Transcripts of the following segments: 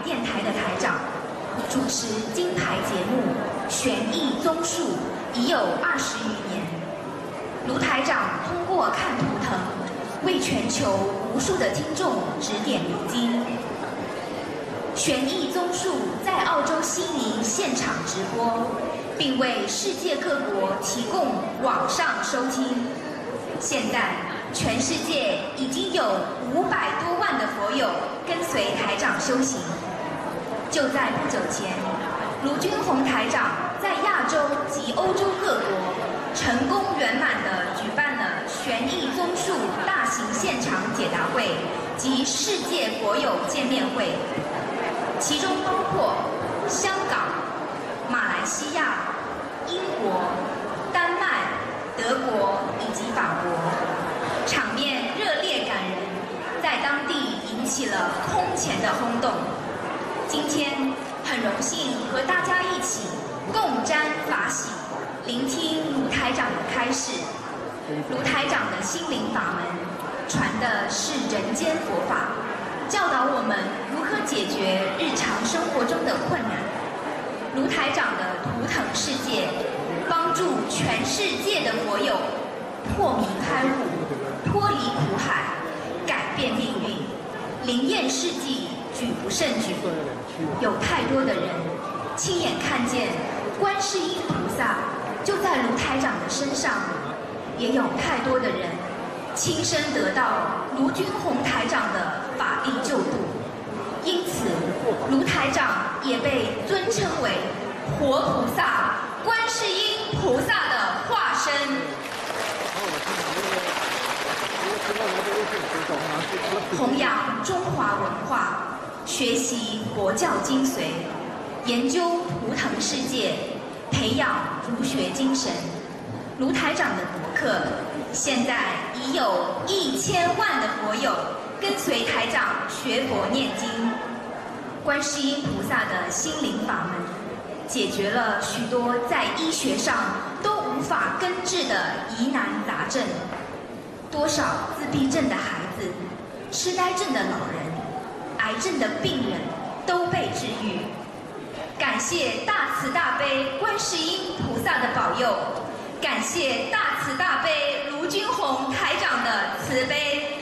电台的台长，主持金牌节目《悬疑综述》已有20余年。卢台长通过看图腾，为全球无数的听众指点迷津。悬疑综述在澳洲悉尼现场直播，并为世界各国提供网上收听。现在，全世界已经有500多万的佛友跟随台长修行。就在不久前，卢军宏台长在亚洲及欧洲各国成功圆满地举办了悬疑综述大型现场解答会及世界佛友见面会，其中包括香港、马来西亚、英国、丹麦、德国以及法国，场面热烈感人，在当地引起了空前的轰动。今天很荣幸和大家一起共沾法喜，聆听卢台长的开示。卢台长的心灵法门传的是人间佛法，教导我们如何解决日常生活中的困难。卢台长的图腾世界帮助全世界的佛友破迷开悟，脱离苦海，改变命运，灵验事迹举不胜举。有太多的人亲眼看见观世音菩萨就在卢台长的身上，也有太多的人亲身得到卢军宏台长的法力救度，因此卢台长也被尊称为活菩萨、观世音菩萨的化身。弘扬中华文化，学习佛教精髓，研究图腾世界，培养儒学精神。卢台长的博客现在已有1000万的佛友跟随台长学佛念经。观世音菩萨的心灵法门解决了许多在医学上都无法根治的疑难杂症。多少自闭症的孩子、痴呆症的老人、癌症的病人都被治愈。感谢大慈大悲观世音菩萨的保佑，感谢大慈大悲卢军宏台长的慈悲。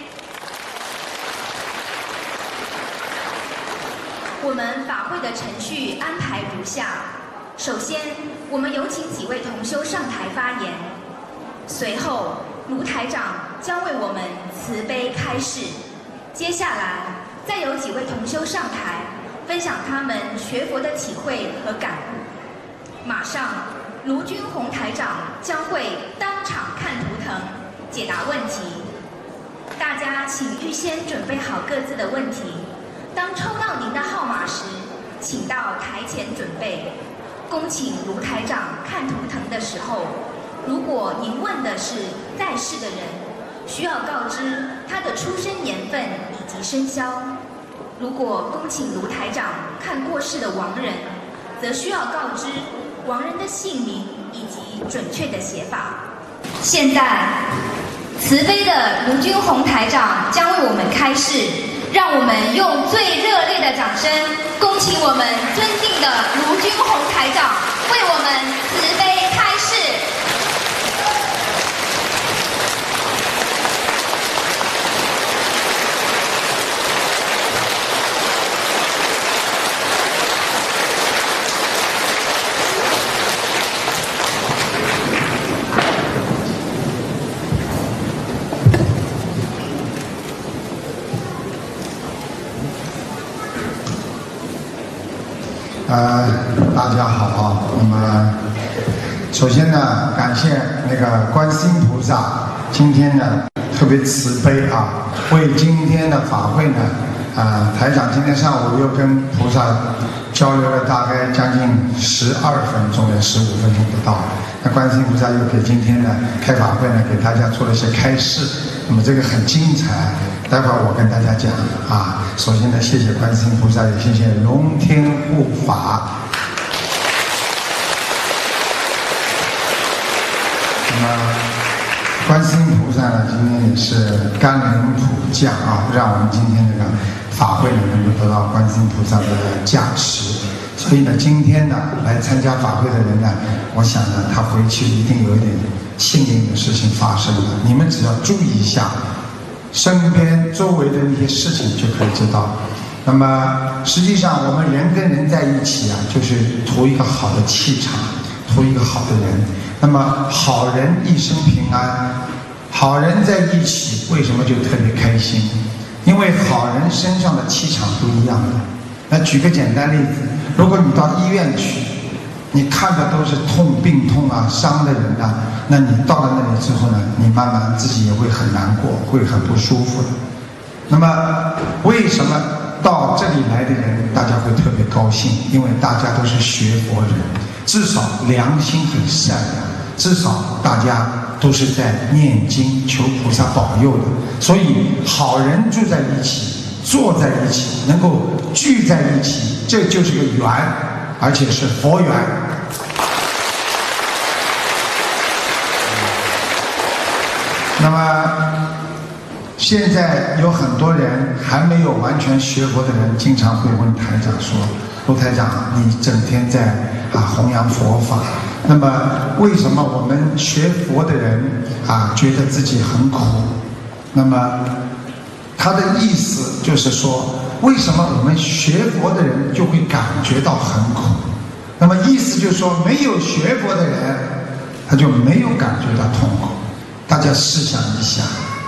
我们法会的程序安排如下：首先，我们有请几位同修上台发言，随后卢台长将为我们慈悲开示。接下来，再有几位同修上台，分享他们学佛的体会和感悟。马上，卢军宏台长将会当场看图腾，解答问题。大家请预先准备好各自的问题。当抽到您的号码时，请到台前准备。恭请卢台长看图腾的时候，如果您问的是在世的人，需要告知他的出生年份以及生肖；如果恭请卢台长看过世的亡人，则需要告知亡人的姓名以及准确的写法。现在，慈悲的卢军宏台长将为我们开示，让我们用最热烈的掌声，恭请我们尊敬的卢军宏台长为我们慈悲开示。 大家好。那么，首先呢，感谢那个观世音菩萨，今天呢特别慈悲啊，为今天的法会呢，台长今天上午又跟菩萨交流了大概将近12分钟的15分钟不到。那观世音菩萨又给今天的开法会呢，给大家做了一些开示，那么这个很精彩。待会儿我跟大家讲啊，首先呢，谢谢观世音菩萨，也谢谢龙天护法。那么，观世音菩萨呢，今天也是甘霖普降啊，让我们今天这个法会呢能够得到观世音菩萨的加持。所以呢，今天呢来参加法会的人呢，我想呢他回去一定有一点幸运的事情发生的。你们只要注意一下身边周围的那些事情就可以知道。那么实际上我们人跟人在一起啊，就是图一个好的气场，图一个好的人。那么好人一生平安，好人在一起为什么就特别开心？因为好人身上的气场不一样的。那举个简单例子，如果你到医院去，你看的都是病痛啊、伤的人啊，那你到了那里之后呢，你慢慢自己也会很难过，会很不舒服的。那么为什么到这里来的人大家会特别高兴？因为大家都是学佛人，至少良心很善良，至少大家都是在念经求菩萨保佑的。所以好人住在一起，坐在一起，能够聚在一起，这就是个缘，而且是佛缘。那么现在有很多人还没有完全学佛的人，经常会问台长说：“陆台长，你整天在弘扬佛法，那么为什么我们学佛的人觉得自己很苦？”那么他的意思就是说，为什么我们学佛的人就会感觉到很苦？那么意思就是说，没有学佛的人他就没有感觉到痛苦。大家试想一下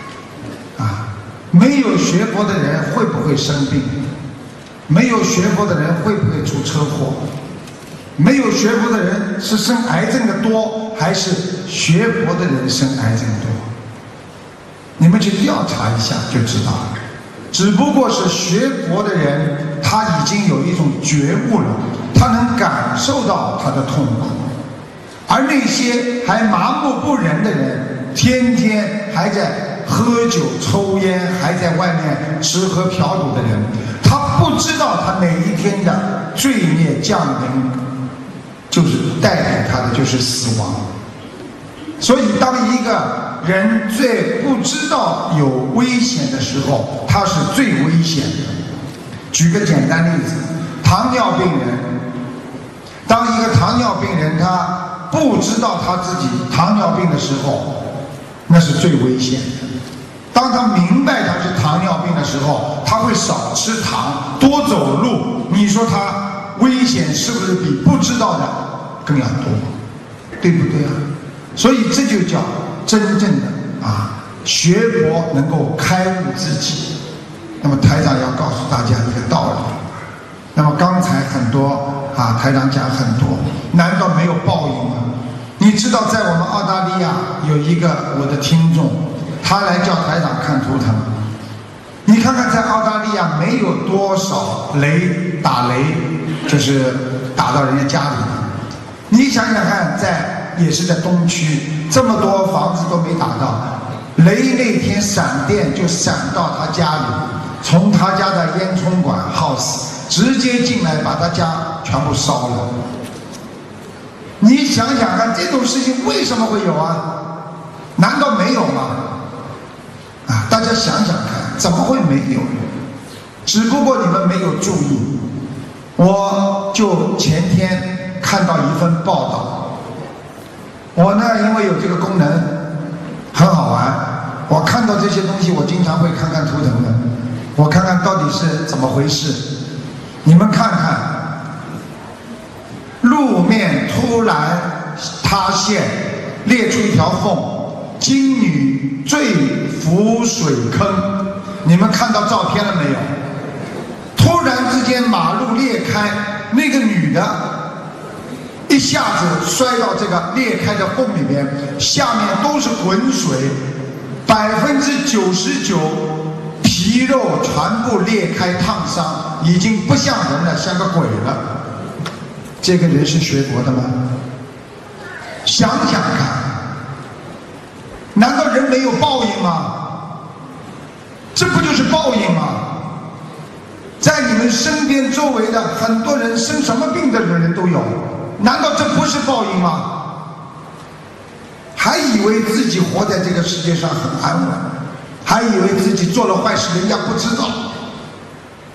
没有学佛的人会不会生病？没有学佛的人会不会出车祸？没有学佛的人是生癌症的多，还是学佛的人生癌症多？你们去调查一下就知道了。只不过是学佛的人，他已经有一种觉悟了，他能感受到他的痛苦。而那些还麻木不仁的人，天天还在喝酒抽烟，还在外面吃喝嫖赌的人，他不知道他哪一天的罪孽降临，就是带给他的就是死亡。所以当一个人最不知道有危险的时候，他是最危险的。举个简单例子，糖尿病人，当一个糖尿病人他不知道他自己糖尿病的时候，那是最危险的。当他明白他是糖尿病的时候，他会少吃糖，多走路。你说他危险是不是比不知道的更要多？对不对啊？所以这就叫真正的学佛能够开悟自己。那么台长要告诉大家一个道理。那么刚才很多台长讲很多，难道没有报应吗？你知道在我们澳大利亚有一个我的听众，他来叫台长看图腾。你看看在澳大利亚没有多少打雷就是打到人家家里。你想想看，也是在东区，这么多房子都没打到，雷那天闪电就闪到他家里，从他家的烟囱管 house 直接进来，把他家全部烧了。你想想看，这种事情为什么会有啊？难道没有吗？大家想想看，怎么会没有？只不过你们没有注意。我就前天看到一份报道，我呢因为有这个功能很好玩，我看到这些东西我经常会看看图腾的，我看看到底是怎么回事。你们看看，路面突然塌陷，裂出一条缝，金女坠浮水坑。你们看到照片了没有？突然之间马路裂开，那个女的一下子摔到这个裂开的缝里面，下面都是滚水，99%皮肉全部裂开烫伤，已经不像人了，像个鬼了。这个人是学佛的吗？想想看，难道人没有报应吗？这不就是报应吗？在你们身边周围的很多人生什么病的人都有，难道这不是报应吗？还以为自己活在这个世界上很安稳，还以为自己做了坏事人家不知道。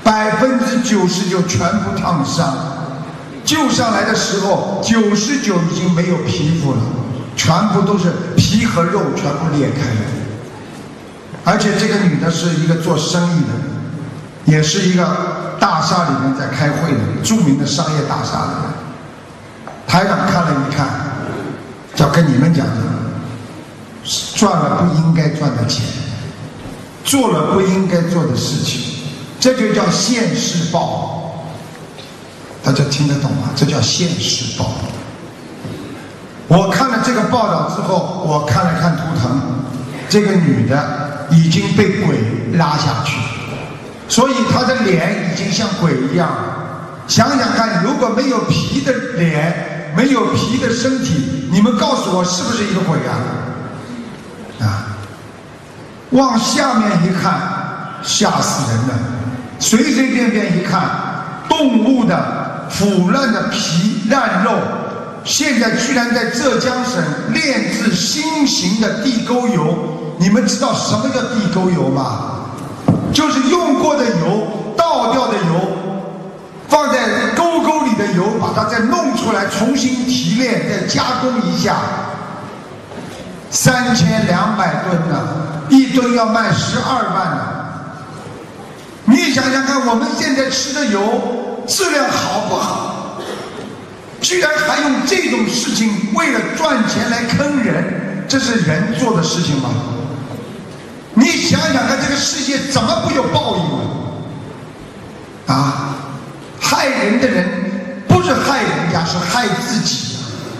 99%全部烫伤，救上来的时候99%已经没有皮肤了，全部都是皮和肉全部裂开了。而且这个女的是一个做生意的，也是一个大厦里面在开会的著名的商业大厦里面。台长看了一看，要跟你们讲的，赚了不应该赚的钱，做了不应该做的事情，这就叫现世报。大家听得懂吗？这叫现世报。我看了这个报道之后，我看了看图腾，这个女的已经被鬼拉下去，所以她的脸已经像鬼一样。想想看，如果没有皮的脸，没有皮的身体，你们告诉我是不是一个鬼啊？往下面一看，吓死人了。随随便便一看，动物的腐烂的皮烂肉，现在居然在浙江省炼制新型的地沟油。你们知道什么叫地沟油吗？就是用过的油，倒掉的油，放在沟沟里的油，把它再弄出来，重新提炼，再加工一下。3200吨呢，一吨要卖12万呢。你想想看，我们现在吃的油质量好不好？居然还用这种事情为了赚钱来坑人，这是人做的事情吗？你想想看，这个世界怎么会有报应啊？害人的人不是害人家，是害自己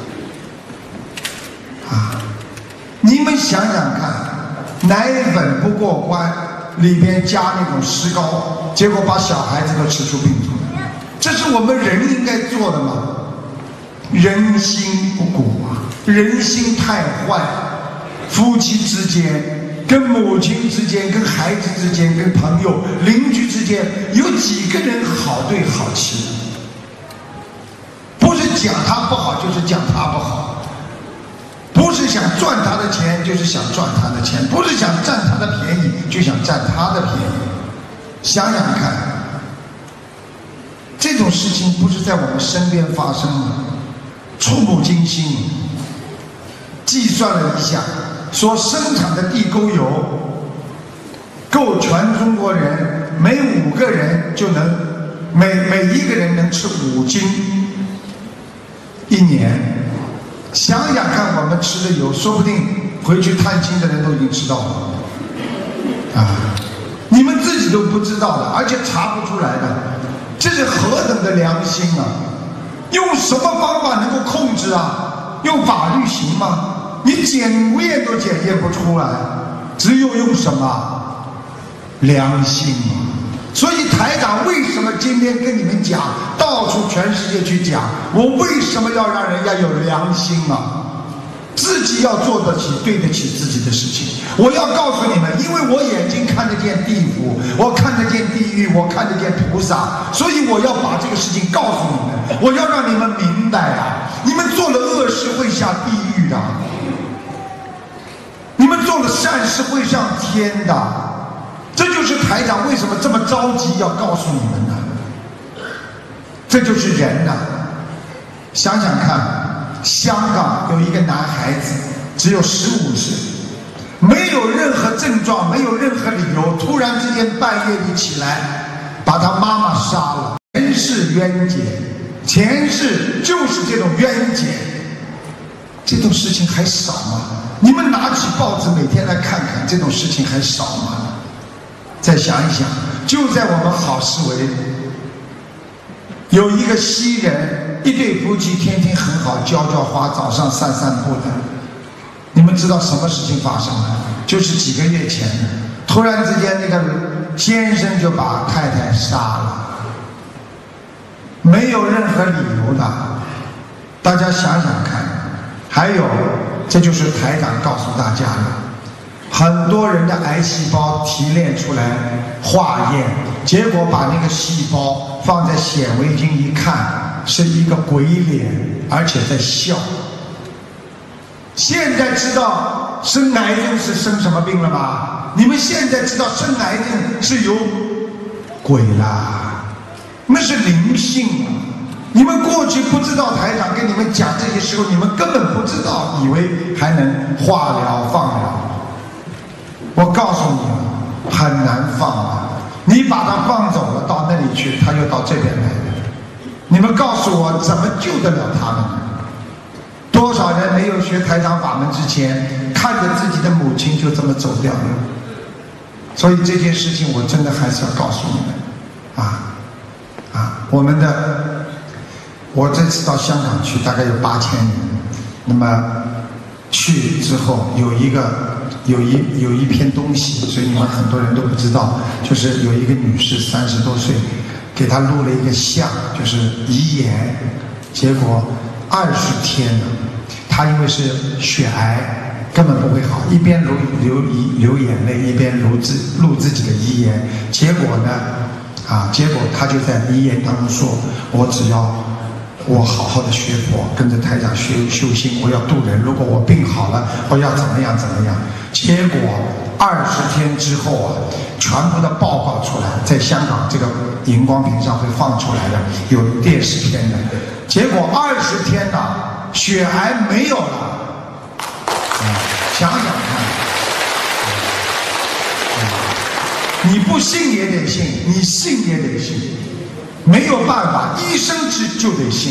啊！你们想想看，奶粉不过关，里边加那种石膏，结果把小孩子都吃出病出来，这是我们人应该做的吗？人心不古啊，人心太坏，夫妻之间，跟母亲之间，跟孩子之间，跟朋友、邻居之间，有几个人好对好气？不是讲他不好，就是讲他不好；不是想赚他的钱，就是想赚他的钱；不是想占他的便宜，就想占他的便宜。想想看，这种事情不是在我们身边发生吗？触目惊心。计算了一下，所生产的地沟油够全中国人每5个人就能每一个人能吃5斤，1年。想想看，我们吃的油，说不定回去探亲的人都已经知道了啊！你们自己都不知道的，而且查不出来的，这是何等的良心啊！用什么方法能够控制啊？用法律行吗？你检验都检验不出来，只有用什么良心啊！所以台长为什么今天跟你们讲，到处全世界去讲，我为什么要让人家有良心啊？自己要做得起，对得起自己的事情。我要告诉你们，因为我眼睛看得见地府，我看得见地狱，我看得见菩萨，所以我要把这个事情告诉你们，我要让你们明白啊！你们做了恶事会下地狱的，你们做了善事会上天的。这就是台长为什么这么着急要告诉你们的。这就是人呐！想想看，香港有一个男孩子，只有15岁，没有任何症状，没有任何理由，突然之间半夜里起来，把他妈妈杀了。前世冤结，前世就是这种冤结，这种事情还少吗？你们拿起报纸每天来看看，这种事情还少吗？再想一想，就在我们好市委有一个西人，一对夫妻天天很好，浇花，早上散步的。你们知道什么事情发生了？就是几个月前，突然之间那个先生就把太太杀了，没有任何理由的。大家想想看，还有，这就是台长告诉大家的。很多人的癌细胞提炼出来化验，结果把那个细胞放在显微镜一看，是一个鬼脸，而且在笑。现在知道生癌症是生什么病了吗？你们现在知道生癌症是由鬼啦，那是灵性啊！你们过去不知道台长跟你们讲这些时候，你们根本不知道，以为还能化疗放疗。我告诉你们，很难放啊！你把它放走了，到那里去，他又到这边来了。你们告诉我，怎么救得了他们呢？多少人没有学台长法门之前，看着自己的母亲就这么走掉了。所以这件事情，我真的还是要告诉你们，我这次到香港去，大概有8000人。那么去之后，有一篇东西，所以你们很多人都不知道，就是有一个女士30多岁，给她录了一个像，就是遗言，结果20天了，她因为是血癌，根本不会好，一边流眼泪，一边录自己的遗言，结果她就在遗言当中说，我只要我好好的学佛，跟着台长修心，我要度人，如果我病好了，我要怎么样。结果20天之后啊，全部的报告出来，在香港这个荧光屏上会放出来的，有电视片的。结果20天了，血癌没有了。想想看，你不信也得信，你信也得信，没有办法，医生就得信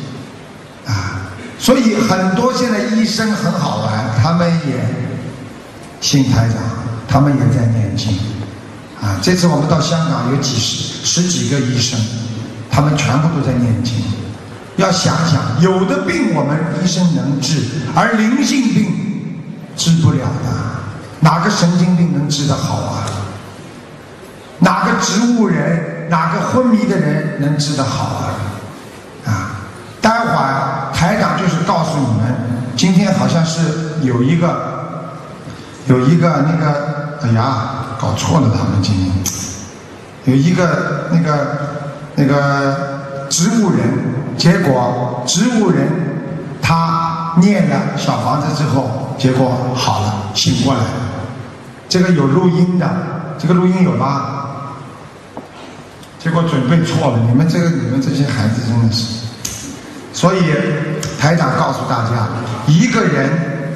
所以很多现在医生很好玩，他们也信台长，他们也在念经这次我们到香港有十几个医生，他们全部都在念经。要想想，有的病我们医生能治，而灵性病治不了的。哪个神经病能治得好啊？哪个植物人，哪个昏迷的人能治得好待会儿台长就是告诉你们，今天好像是有一个那个，哎呀，搞错了，他们今天有一个那个植物人，结果植物人他念了小房子之后，结果好了，醒过来了。这个有录音的，这个录音有吗？结果准备错了，你们这些孩子真的是。所以台长告诉大家，一个人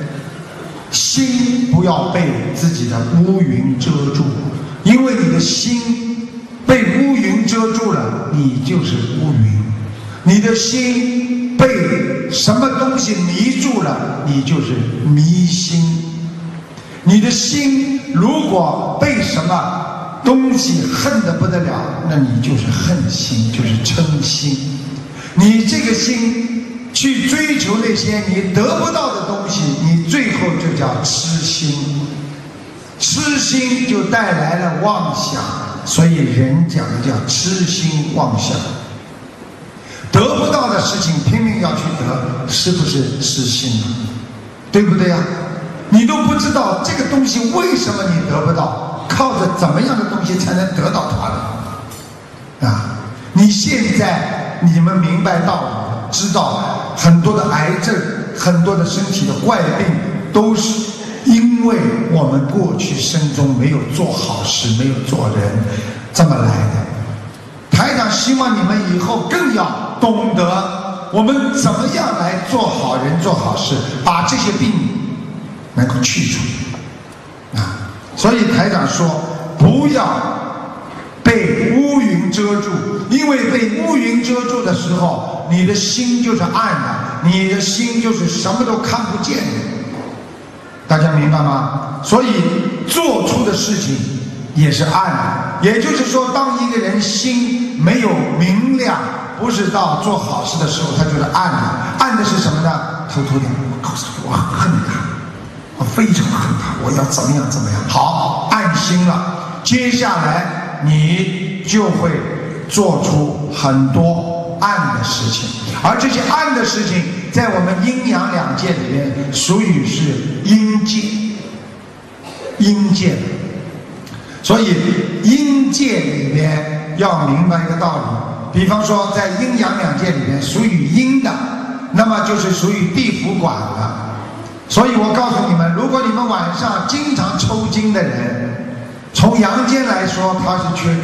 心不要被自己的乌云遮住，因为你的心被乌云遮住了，你就是乌云；你的心被什么东西迷住了，你就是迷心；你的心如果被什么东西恨得不得了，那你就是恨心，就是嗔心。你这个心去追求那些你得不到的东西，你最后就叫痴心。痴心就带来了妄想，所以人讲的叫痴心妄想。得不到的事情拼命要去得，是不是痴心啊？对不对呀？你都不知道这个东西为什么你得不到，靠着怎么样的东西才能得到它呢？你现在你们明白道理，知道很多的癌症，很多的身体的怪病，都是因为我们过去生中没有做好事，没有做人，这么来的。台长希望你们以后更要懂得我们怎么样来做好人做好事，把这些病能够去除所以台长说，不要被乌云遮住，因为被乌云遮住的时候，你的心就是暗的，你的心就是什么都看不见的。大家明白吗？所以做出的事情也是暗的。也就是说，当一个人心没有明亮，不是到做好事的时候，他就是暗的。暗的是什么呢？偷偷的，我告诉你，我恨他，我非常恨他，我要怎么样怎么样。好，暗心了，接下来你就会做出很多暗的事情，而这些暗的事情在我们阴阳两界里面属于是阴界，阴界。所以阴界里面要明白一个道理，比方说在阴阳两界里面属于阴的，那么就是属于地府管的。所以我告诉你们，如果你们晚上经常抽筋的人，从阳间来说他是缺钙，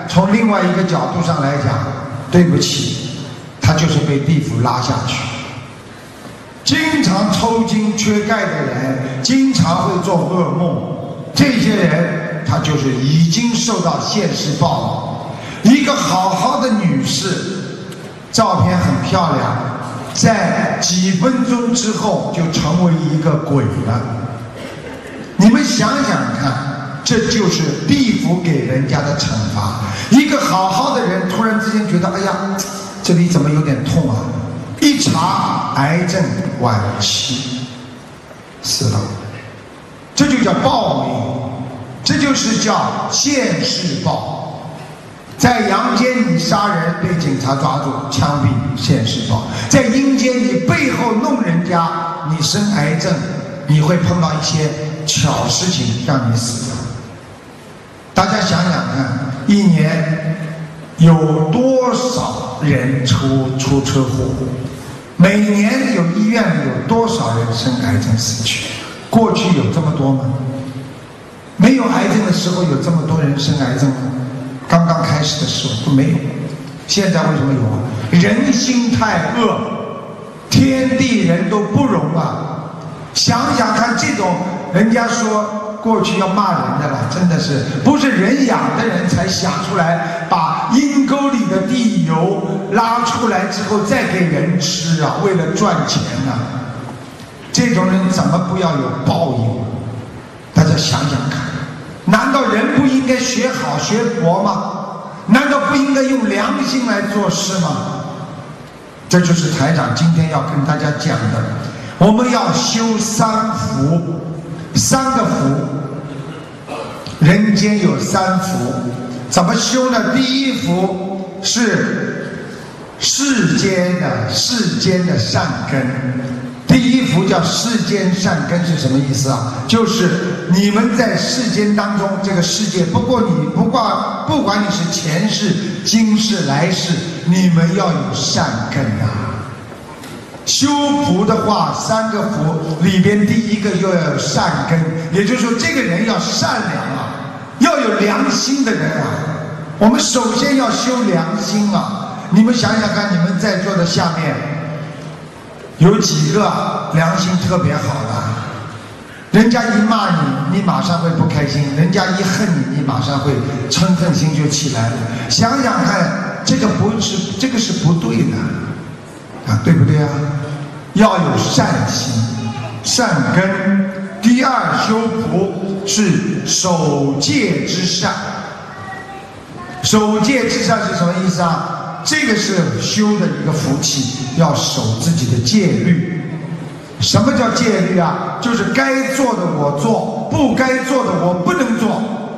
从另外一个角度上来讲，对不起，他就是被地府拉下去。经常抽筋缺钙的人，经常会做噩梦，这些人他就是已经受到现世报了。一个好好的女士，照片很漂亮，在几分钟之后就成为一个鬼了。你们想想看，这就是地府给人家的惩罚。一个好好的人突然之间觉得，哎呀，这里怎么有点痛啊，一查癌症晚期，死了。这就叫报应，这就是叫现世报。在阳间你杀人被警察抓住枪毙，现世报；在阴间你背后弄人家，你生癌症，你会碰到一些巧事情让你死的。大家想想看，一年有多少人出车祸？每年有医院里有多少人生癌症死去？过去有这么多吗？没有癌症的时候有这么多人生癌症吗？刚刚开始的时候都没有。现在为什么有啊？人心太恶，天地人都不容啊！想想看，这种人家说过去要骂人的了，真的是不是人养的人才想出来把阴沟里的地油拉出来之后再给人吃啊，为了赚钱啊！这种人怎么不要有报应？大家想想看，难道人不应该学好学佛吗？难道不应该用良心来做事吗？这就是台长今天要跟大家讲的，我们要修三福，三个福，人间有三福，怎么修呢？第一福是世间的善根。第一福叫世间善根是什么意思啊？就是你们在世间当中，这个世界不管你是前世、今世、来世，你们要有善根啊。修福的话，三个福里边第一个又要有善根，也就是说这个人要善良啊，要有良心的人啊。我们首先要修良心啊。你们想想看，你们在座的下面有几个良心特别好的？人家一骂你，你马上会不开心；人家一恨你，你马上会嗔恨心就起来了。想想看，这个是不对的啊，对不对啊？要有善心、善根。第二，修福是守戒之善。守戒之善是什么意思啊？这个是修的一个福气，要守自己的戒律。什么叫戒律啊？就是该做的我做，不该做的我不能做。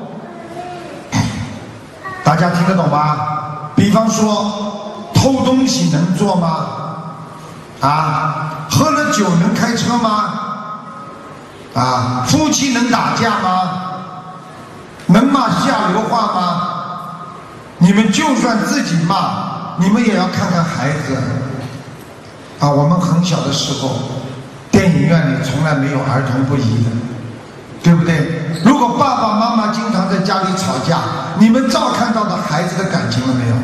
大家听得懂吗？比方说，偷东西能做吗？啊，喝了酒能开车吗？啊，夫妻能打架吗？能骂下流话吗？你们就算自己骂，你们也要看看孩子啊。我们很小的时候，电影院里从来没有儿童不宜的，对不对？如果爸爸妈妈经常在家里吵架，你们照看到的孩子的感情了没有？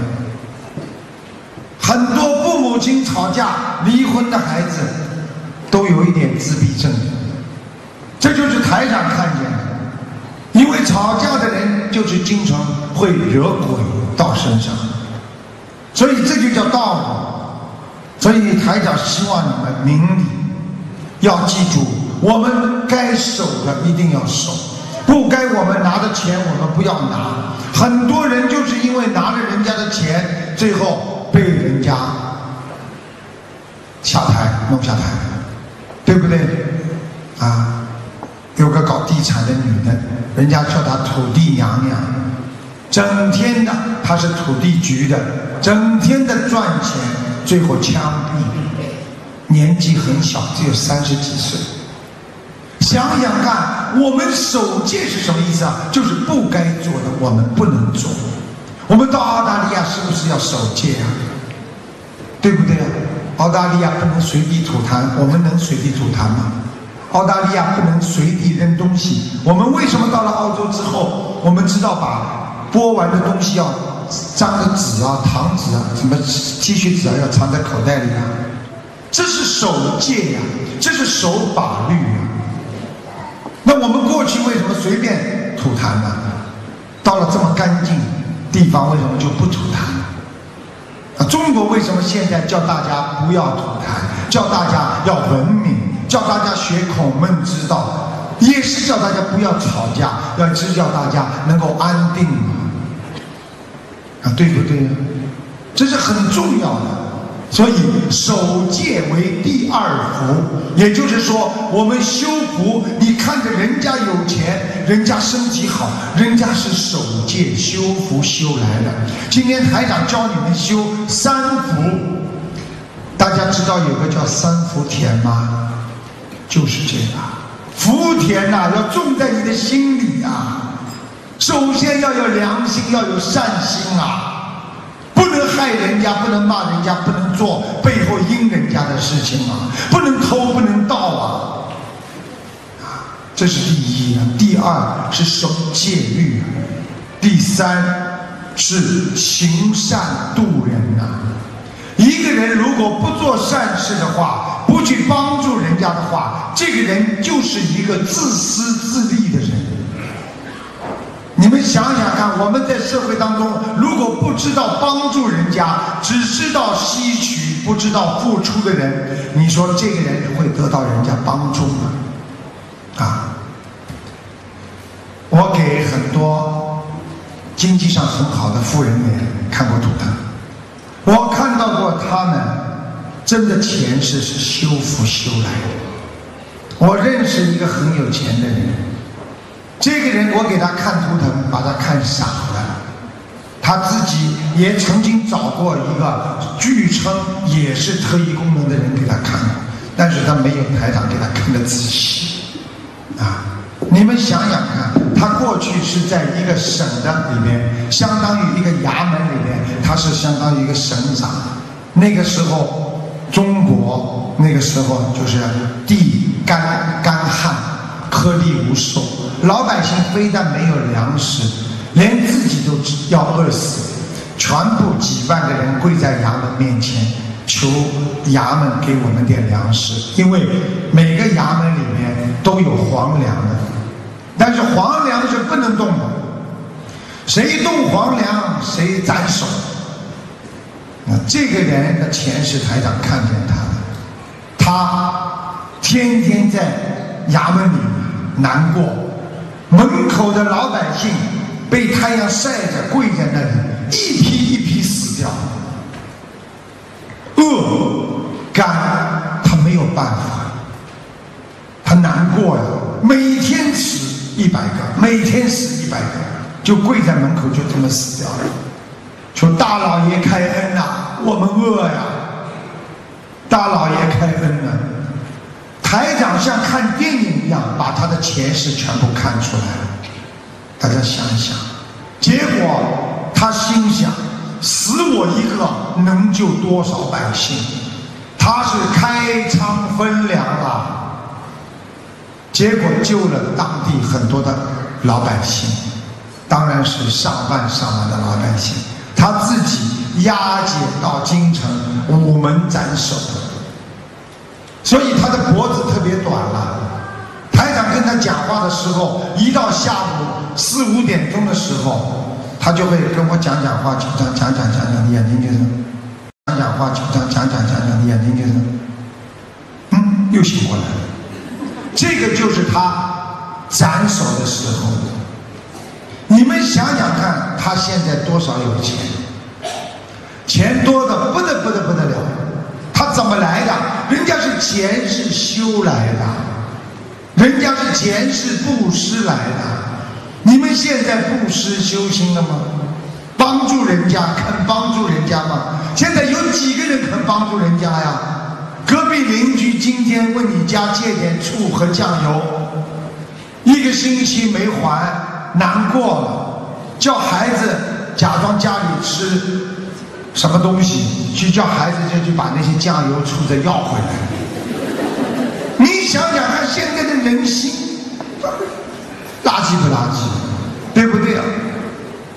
很多父母亲吵架离婚的孩子都有一点自闭症，这就是台长看见的。因为吵架的人就是经常会惹鬼到身上，所以这就叫道理。所以台长希望你们明理，要记住，我们该守的一定要守，不该我们拿的钱我们不要拿。很多人就是因为拿了人家的钱，最后被人家弄下台，对不对啊？有个搞地产的女的，人家叫她土地娘娘，整天的她是土地局的，整天的赚钱，最后枪毙，年纪很小，只有30几岁。想想看，我们守戒是什么意思啊？就是不该做的我们不能做。我们到澳大利亚是不是要守戒啊？对不对啊？澳大利亚不能随地吐痰，我们能随地吐痰吗？澳大利亚不能随地扔东西，我们为什么到了澳洲之后，我们知道把剥完的东西要张的纸啊、糖纸啊、什么T恤纸啊要藏在口袋里啊？这是守戒呀，这是守法律呀。那我们过去为什么随便吐痰呢？到了这么干净地方，为什么就不吐痰？中国为什么现在叫大家不要吐痰，叫大家要文明，叫大家学孔孟之道，也是叫大家不要吵架，要是叫大家能够安定对不对呀？这是很重要的。所以守戒为第二福，也就是说我们修福，你看着人家有钱，人家身体好，人家是守戒修福修来的。今天台长教你们修三福，大家知道有个叫三福田吗？就是这个福田呐，要种在你的心里啊。首先要有良心，要有善心啊，不能害人家，不能骂人家，不能做背后阴人家的事情啊，不能偷，不能盗啊，这是第一啊。第二是守戒律啊，第三是行善度人呐。一个人如果不做善事的话，不去帮助人家的话，这个人就是一个自私自利的人。你们想想看，我们在社会当中，如果不知道帮助人家，只知道吸取，不知道付出的人，你说这个人会得到人家帮助吗？我给很多经济上很好的富人也看过图腾，我看到过他们真的前世是修福修来的。我认识一个很有钱的人，这个人我给他看图腾，把他看傻了。他自己也曾经找过一个据称也是特异功能的人给他看，但是他没有台长给他看得仔细你们想想看，他过去是在一个省的里面，相当于一个衙门里面，他是相当于一个省长。那个时候中国那个时候就是地干旱，颗粒无收，老百姓非但没有粮食，连自己都要饿死，全部几万个人跪在衙门面前，求衙门给我们点粮食，因为每个衙门里面都有皇粮的，但是皇粮是不能动的，谁动皇粮谁斩首。这个人的前世台长看见他的，他天天在衙门里难过，门口的老百姓被太阳晒着跪在那里，一批一批死掉，饿干他没有办法，他难过呀，每天死100个，每天死100个，就跪在门口就这么死掉了。说大老爷开恩啊，我们饿呀，大老爷开恩啊。台长像看电影一样把他的前世全部看出来了，大家想一想，结果他心想，死我一个能救多少百姓，他是开仓分粮啊，结果救了当地很多的老百姓，当然是上万的老百姓，他自己押解到京城午门斩首，所以他的脖子特别短了。台长跟他讲话的时候，一到下午4、5点钟的时候，他就会跟我讲话，就讲，你眼睛就是讲话，就讲，你眼睛就是又醒过来了。这个就是他斩首的时候。你们想想看，他现在多少有钱，钱多的不得了。他怎么来的？人家是前世修来的，人家是前世布施来的。你们现在布施修行了吗？帮助人家，肯帮助人家吗？现在有几个人肯帮助人家呀？隔壁邻居今天问你家借点醋和酱油，1个星期没还，难过了，叫孩子假装家里吃什么东西，去叫孩子就去把那些酱油醋再要回来。你想想看，现在的人心垃圾不垃圾，对不对啊？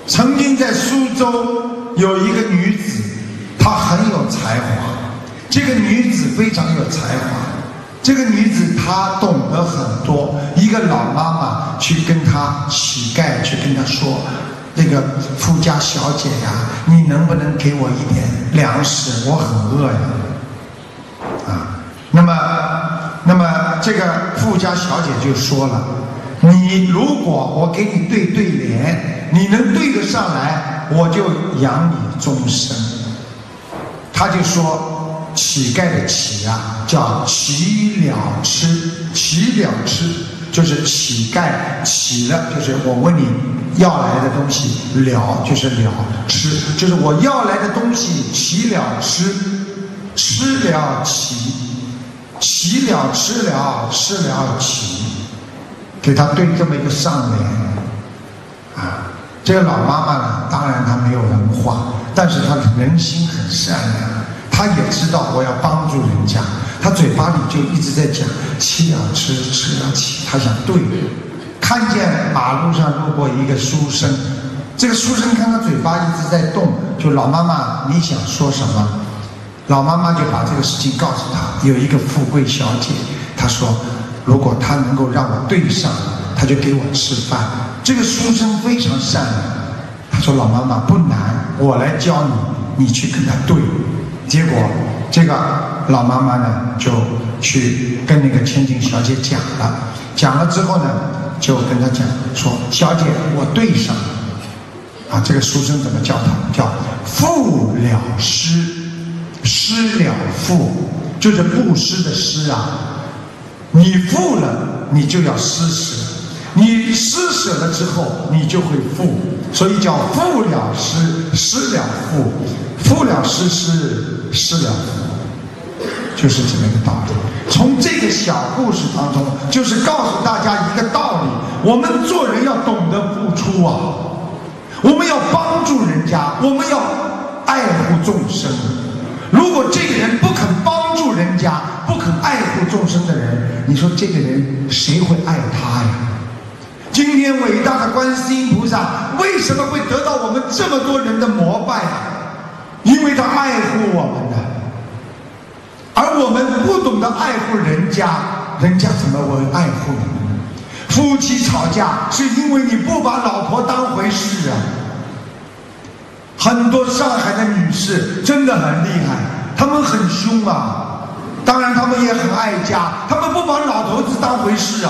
曾经在苏州有一个女子，她很有才华。这个女子非常有才华，这个女子她懂得很多。一个老妈妈去跟她乞丐去跟她说：“那个富家小姐呀，你能不能给我一点粮食？我很饿呀。”啊，那么这个富家小姐就说了：“你如果我给你对联，你能对得上来，我就养你终生。”他就说，乞丐的乞啊，叫乞了吃，乞了吃就是乞丐乞了，就是我问你要来的东西，了就是了，吃就是我要来的东西，乞了吃，吃了乞，乞了吃了，吃了乞，给他对这么一个上联啊。这个老妈妈呢，当然她没有文化，但是她人心很善良，她也知道我要帮助人家，她嘴巴里就一直在讲乞了吃，吃了乞。她想对，看见马路上路过一个书生，这个书生看他嘴巴一直在动，就老妈妈你想说什么？老妈妈就把这个事情告诉他，有一个富贵小姐，她说如果她能够让我对上，她就给我吃饭。这个书生非常善良，他说老妈妈不难，我来教你，你去跟他对。结果这个老妈妈呢就去跟那个千金小姐讲了之后呢，就跟他讲说，小姐我对上了啊。这个书生怎么叫他？叫富了施，施了富，就是布施的施啊。你富了，你就要施舍。你施舍了之后，你就会富，所以叫富了施，施了富，富了施，施了富，就是这么一个道理。从这个小故事当中，就是告诉大家一个道理：我们做人要懂得付出啊，我们要帮助人家，我们要爱护众生。如果这个人不肯帮助人家，不肯爱护众生的人，你说这个人谁会爱他呀？今天伟大的观世音菩萨为什么会得到我们这么多人的膜拜啊？因为他爱护我们的，而我们不懂得爱护人家，人家怎么会爱护你们？夫妻吵架是因为你不把老婆当回事啊。很多上海的女士真的很厉害，她们很凶啊，当然她们也很爱家，她们不把老头子当回事啊。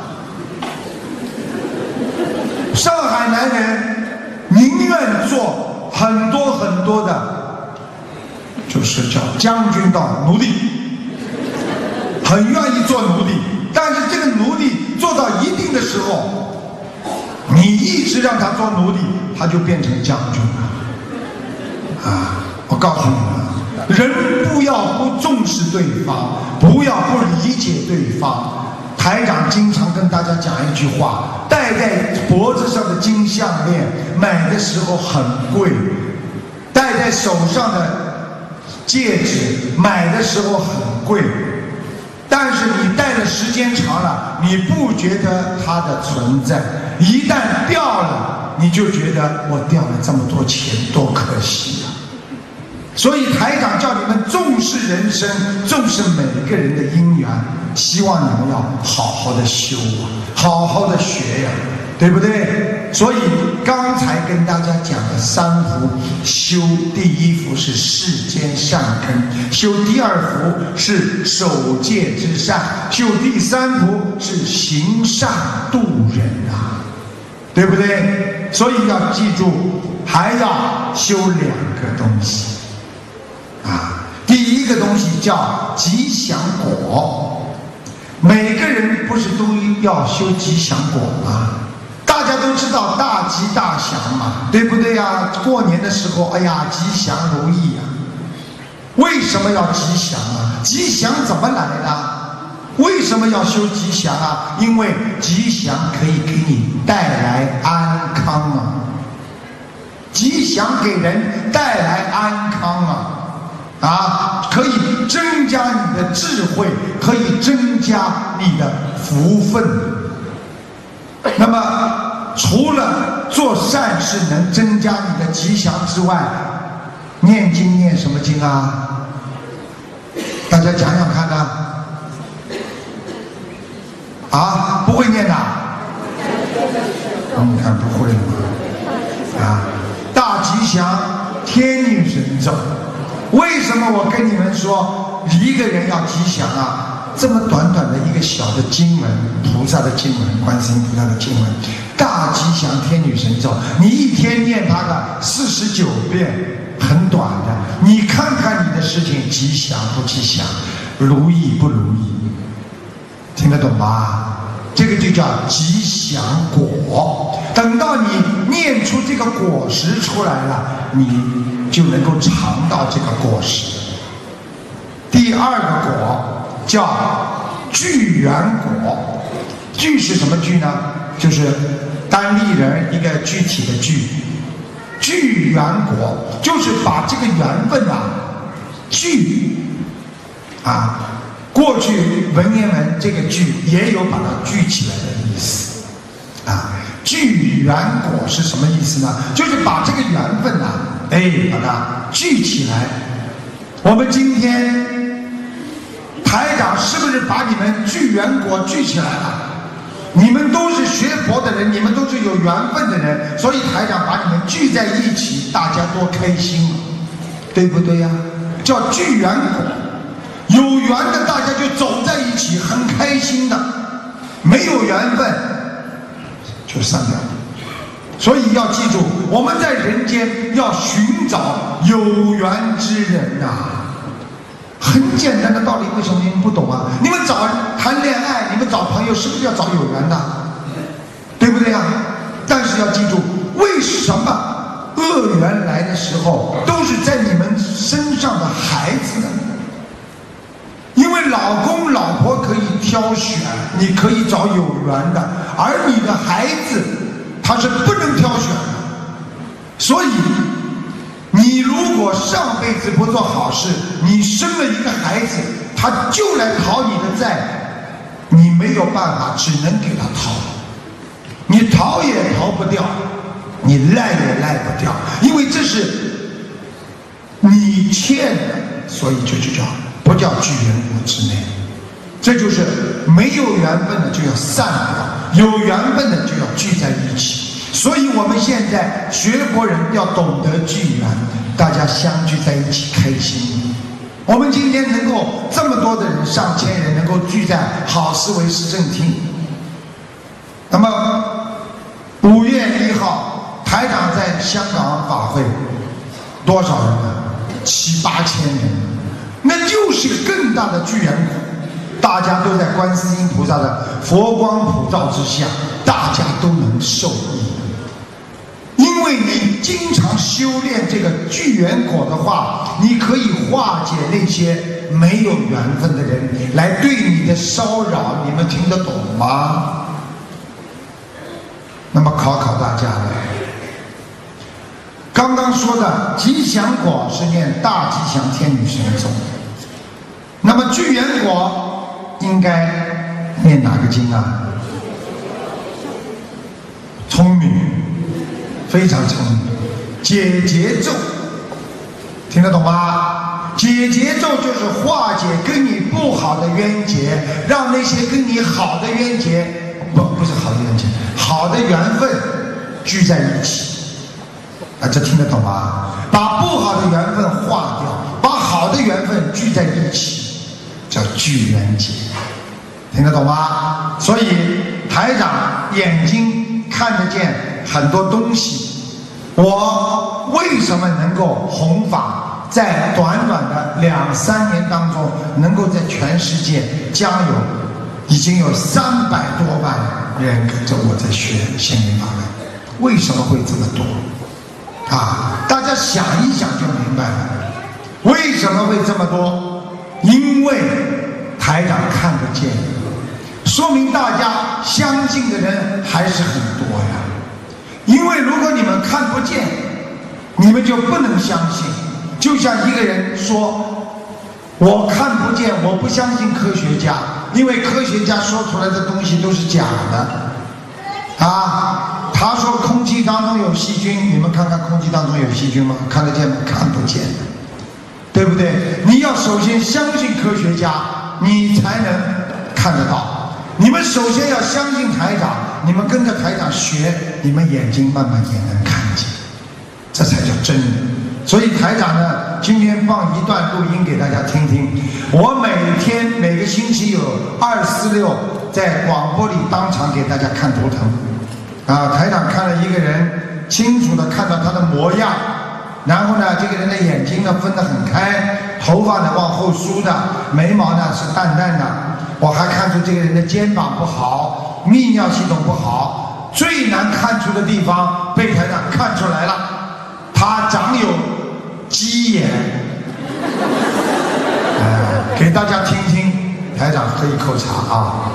上海男人宁愿做很多的，就是叫将军的奴隶，很愿意做奴隶。但是这个奴隶做到一定的时候，你一直让他做奴隶，他就变成将军了。啊，我告诉你们，人不要不重视对方，不要不理解对方。台长经常跟大家讲一句话：戴在脖子上的金项链买的时候很贵，戴在手上的戒指买的时候很贵，但是你戴的时间长了，你不觉得它的存在，一旦掉了，你就觉得我掉了这么多钱，多可惜啊！所以台长叫你们重视人生，重视每个人的因缘，希望你们要好好的修啊，好好的学呀，对不对？所以刚才跟大家讲的三福，修第一福是世间善根，修第二福是守戒之善，修第三福是行善度人啊，对不对？所以要记住，还要修两个东西啊。第一个东西叫吉祥果，每个人不是都要修吉祥果吗？大家都知道大吉大祥嘛，对不对呀？过年的时候，哎呀，吉祥如意呀。为什么要吉祥啊？吉祥怎么来的？为什么要修吉祥啊？因为吉祥可以给你带来安康啊，吉祥给人带来安康啊，可以增加你的智慧，可以增加你的福分。那么除了做善事能增加你的吉祥之外，念经念什么经啊？大家讲讲看呢？啊，不会念的？你看不会了吗？啊，大吉祥天女神咒。为什么我跟你们说一个人要吉祥啊？这么短短的一个小的经文，菩萨的经文，观世音菩萨的经文，大吉祥天女神咒，你一天念它个49遍，很短的。你看看你的事情吉祥不吉祥，如意不如意，听得懂吗？这个就叫吉祥果。等到你念出这个果实出来了，你就能够尝到这个果实。第二个果叫聚缘果。聚是什么聚呢？就是单立人一个具体的聚。聚缘果就是把这个缘分啊聚啊。过去文言文这个聚也有把它聚起来的意思啊。聚缘果是什么意思呢？就是把这个缘分啊，把它聚起来。我们今天台长是不是把你们聚缘果聚起来了？你们都是学佛的人，你们都是有缘分的人，所以台长把你们聚在一起，大家多开心，对不对呀？叫聚缘果。有缘的大家就走在一起，很开心的；没有缘分就散掉。所以要记住，我们在人间要寻找有缘之人呐。很简单的道理，为什么你们不懂啊？你们找谈恋爱，你们找朋友，是不是要找有缘的？对不对啊？但是要记住，为什么恶缘来的时候都是在你们身上的孩子呢？因为老公老婆可以挑选，你可以找有缘的，而你的孩子他是不能挑选的。所以你如果上辈子不做好事，你生了一个孩子，他就来讨你的债，你没有办法，只能给他讨。你逃也逃不掉，你赖也赖不掉，因为这是你欠的，所以这就叫不叫聚缘果之内。这就是没有缘分的就要散掉，有缘分的就要聚在一起。所以我们现在学佛人要懂得聚缘，大家相聚在一起开心。我们今天能够这么多的人，上千人能够聚在好思维市政厅。那么5月1号台长在香港法会多少人呢？7、8千人，那就是更大的聚缘果。大家都在观世音菩萨的佛光普照之下，大家都能受益。因为你经常修炼这个聚缘果的话，你可以化解那些没有缘分的人来对你的骚扰，你们听得懂吗？那么考大家了，刚刚说的吉祥果是念大吉祥天女神咒，那么聚缘果应该念哪个经啊？聪明，非常聪明，解结咒，听得懂吗？解结咒就是化解跟你不好的冤结，让那些跟你好的冤结，不是好的冤结，好的缘分聚在一起。这听得懂吗？把不好的缘分化掉，把好的缘分聚在一起，叫聚缘结，听得懂吗？所以台长眼睛看得见很多东西，我为什么能够弘法，在短短的2、3年当中，能够在全世界已经有300多万人跟着我在学心灵法门，为什么会这么多？大家想一想就明白了，为什么会这么多？因为台长看得见，说明大家相信的人还是很多呀。因为如果你们看不见，你们就不能相信。就像一个人说，我看不见，我不相信科学家，因为科学家说出来的东西都是假的。 他说空气当中有细菌，你们看看空气当中有细菌吗？看得见吗？看不见，对不对？你要首先相信科学家，你才能看得到。你们首先要相信台长，你们跟着台长学，你们眼睛慢慢也能看见，这才叫真的。所以台长呢，今天放一段录音给大家听听。我每个星期有2、4、6在广播里当场给大家看图腾。台长看了一个人，清楚的看到他的模样，然后呢，这个人的眼睛呢分得很开，头发呢往后梳的，眉毛呢是淡淡的。我还看出这个人的肩膀不好，泌尿系统不好，最难看出的地方被台长看出来了，他长有鸡眼。给大家听听，台长喝一口茶啊。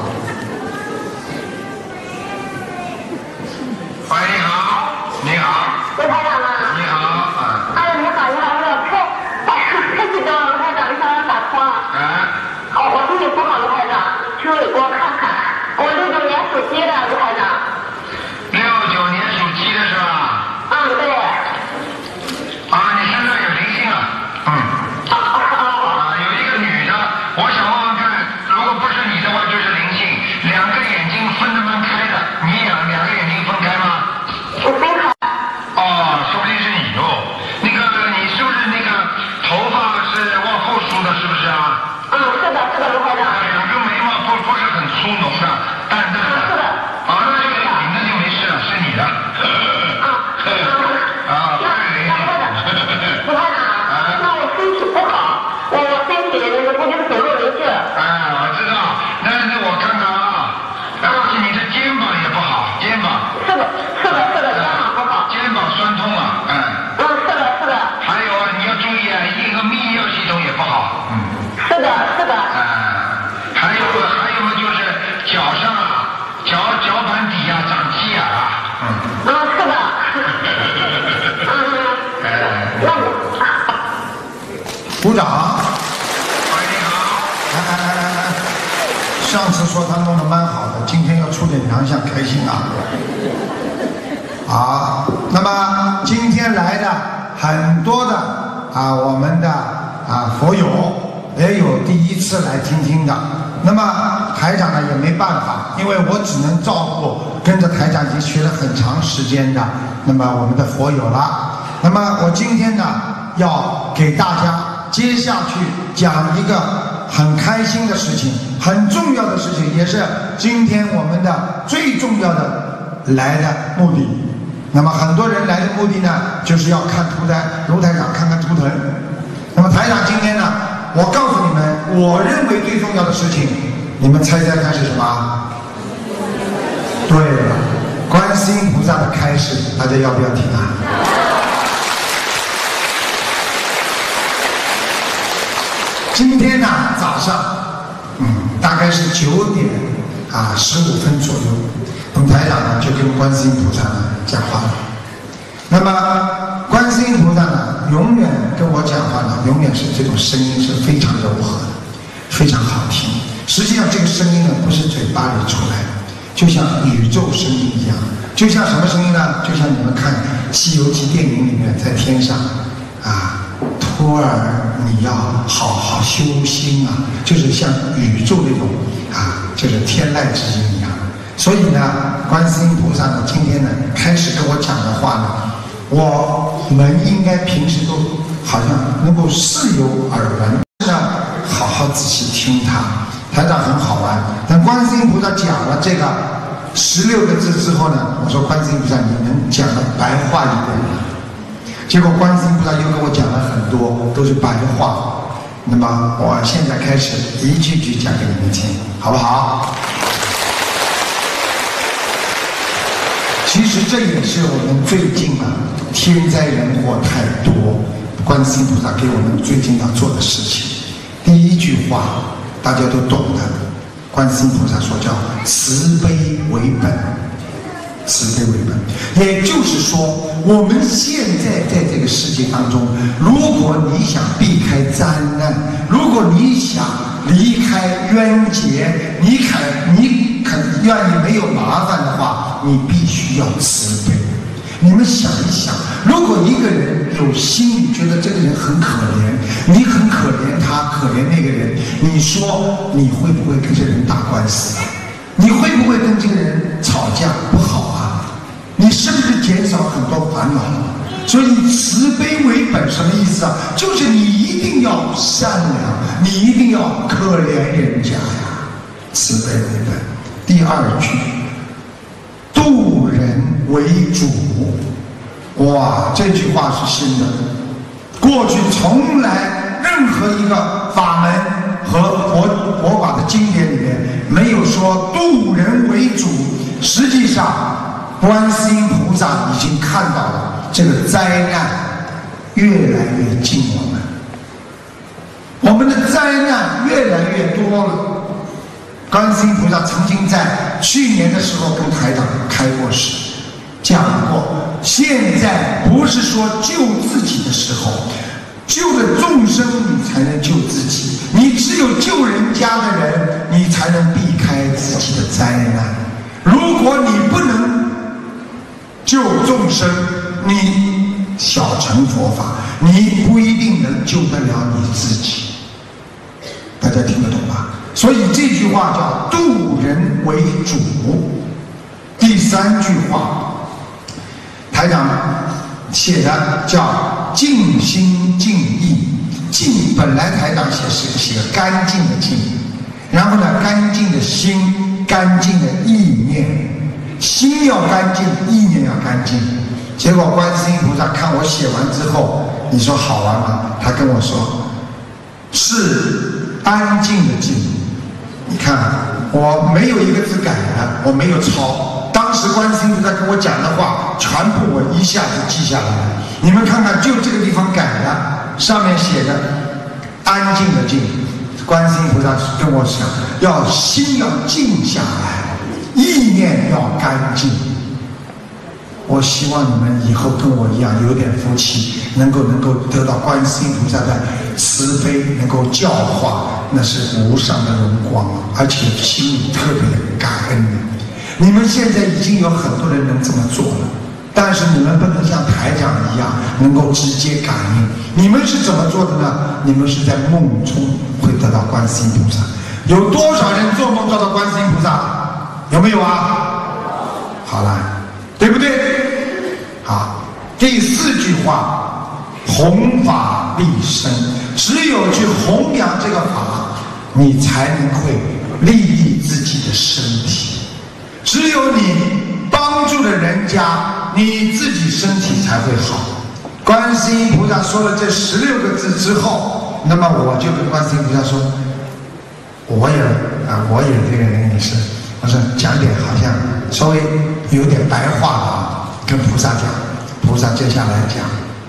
喂，你好，你好， 卢台长吗？ 你好， 哎呀，你好，你好，我太激动了，卢台长，没想到打通了。我身体不好，卢台长，求你给我看看。我69年属鸡的，卢台长。 69年属鸡的是吧？ 对。 你身上有灵性了。有一个女的，我想问问看，如果不是你的话，就是灵性，两个眼睛分得蛮开的，你两个眼睛分开吗？ 我分开。 说不定是你哦。你是不是头发是往后梳的，是不是啊？ 是的，卢台长。 两个眉毛不是很粗浓的，淡淡的。 是的。 那就没事了，是你的。 卢台长，那我身体不好，我身体估计是走路没劲儿。 我知道，但是我看看你的肩膀也不好，肩膀。 是的，肩膀不好。 肩膀酸痛啊， 是的。 还有你要注意一个泌尿系统也不好， 是的。 还有嘛就是脚上脚板底长鸡眼是的。 鼓掌。 你好。 来，上次说他弄得蛮好的，今天要出点洋相，开心啊！那么今天来的很多的我们的佛友也有第一次来听听的。那么台长呢也没办法，因为我只能照顾跟着台长已经学了很长时间的那么我们的佛友了。那么我今天呢要给大家接下去讲一个很开心的事情，很重要的事情，也是今天我们的最重要的来的目的。那么很多人来的目的呢，就是要看图腾，卢台长看看图腾。那么台长今天呢，我告诉你们，我认为最重要的事情，你们猜猜看是什么？对了，观世音菩萨的开示，大家要不要听啊？今天呢早上，大概是9点15分左右，我们台长呢就跟观世音菩萨呢讲话了。那么观世音菩萨呢，永远跟我讲话呢，永远是这种声音是非常柔和的，非常好听。实际上这个声音呢，不是嘴巴里出来的，就像宇宙声音一样。就像什么声音呢？就像你们看《西游记》电影里面，在天上托儿你要好好修心就是像宇宙那种就是天籁之音一样。所以呢，观世音菩萨呢，今天呢开始跟我讲的话呢，我们应该平时都好像能够视有耳闻，是呢，好好仔细听他。台长很好玩，但观世音菩萨讲了这个16个字之后呢，我说观世音菩萨，你能讲的白话一点吗？结果观世音菩萨又跟我讲了很多，都是白话。那么我现在开始一句句讲给你们听，好不好？其实这也是我们最近天灾人祸太多，观世音菩萨给我们最近要做的事情。第一句话大家都懂的，观世音菩萨说叫慈悲为本。慈悲为本，也就是说，我们现在在这个世界当中，如果你想避开灾难，如果你想离开冤结，你愿意没有麻烦的话，你必须要慈悲。你们想一想，如果一个人有心里觉得这个人很可怜，你很可怜他，可怜那个人，你说你会不会跟这个人打官司啊？你会不会跟这个人吵架？不好啊！你是不是减少很多烦恼？所以慈悲为本什么意思啊？就是你一定要善良，你一定要可怜人家呀，慈悲为本。第二句，度人为主。哇，这句话是新的，过去从来任何一个法门和佛法的经典里面没有说度人为主。实际上观世音菩萨已经看到了这个灾难越来越近我们的灾难越来越多了。观世音菩萨曾经在去年的时候跟台长开过示，讲过，现在不是说救自己的时候，救了众生你才能救自己，你只有救人家的人，你才能避开自己的灾难。如果你不能救众生，你小乘佛法，你不一定能救得了你自己。大家听得懂吧？所以这句话叫度人为主。第三句话，台长写的叫净心净意。净本来台长写干净的净，然后呢干净的心，干净的意念，心要干净，意念要干净。结果观世音菩萨看我写完之后，你说好玩吗？他跟我说是安静的静。你看我没有一个字改了，我没有抄，当时观世音菩萨跟我讲的话全部我一下子记下来了。你们看看，就这个地方改了，上面写的安静的静。观世音菩萨跟我讲，要心要静下来，意念要干净。我希望你们以后跟我一样有点福气，能够得到观世音菩萨的慈悲，能够教化，那是无上的荣光，而且心里特别的感恩的。你们现在已经有很多人能这么做了，但是你们不能像台长一样能够直接感应。你们是怎么做的呢？你们是在梦中会得到观世音菩萨。有多少人做梦得到观世音菩萨？有没有啊？好了，对不对？好，第四句话，弘法利生。只有去弘扬这个法，你才能会利益自己的身体。只有你帮助了人家，你自己身体才会好。观世音菩萨说了这16个字之后，那么我就跟观世音菩萨说，我也这个人也是，我说讲点好像稍微有点白话的啊，跟菩萨讲。菩萨接下来讲，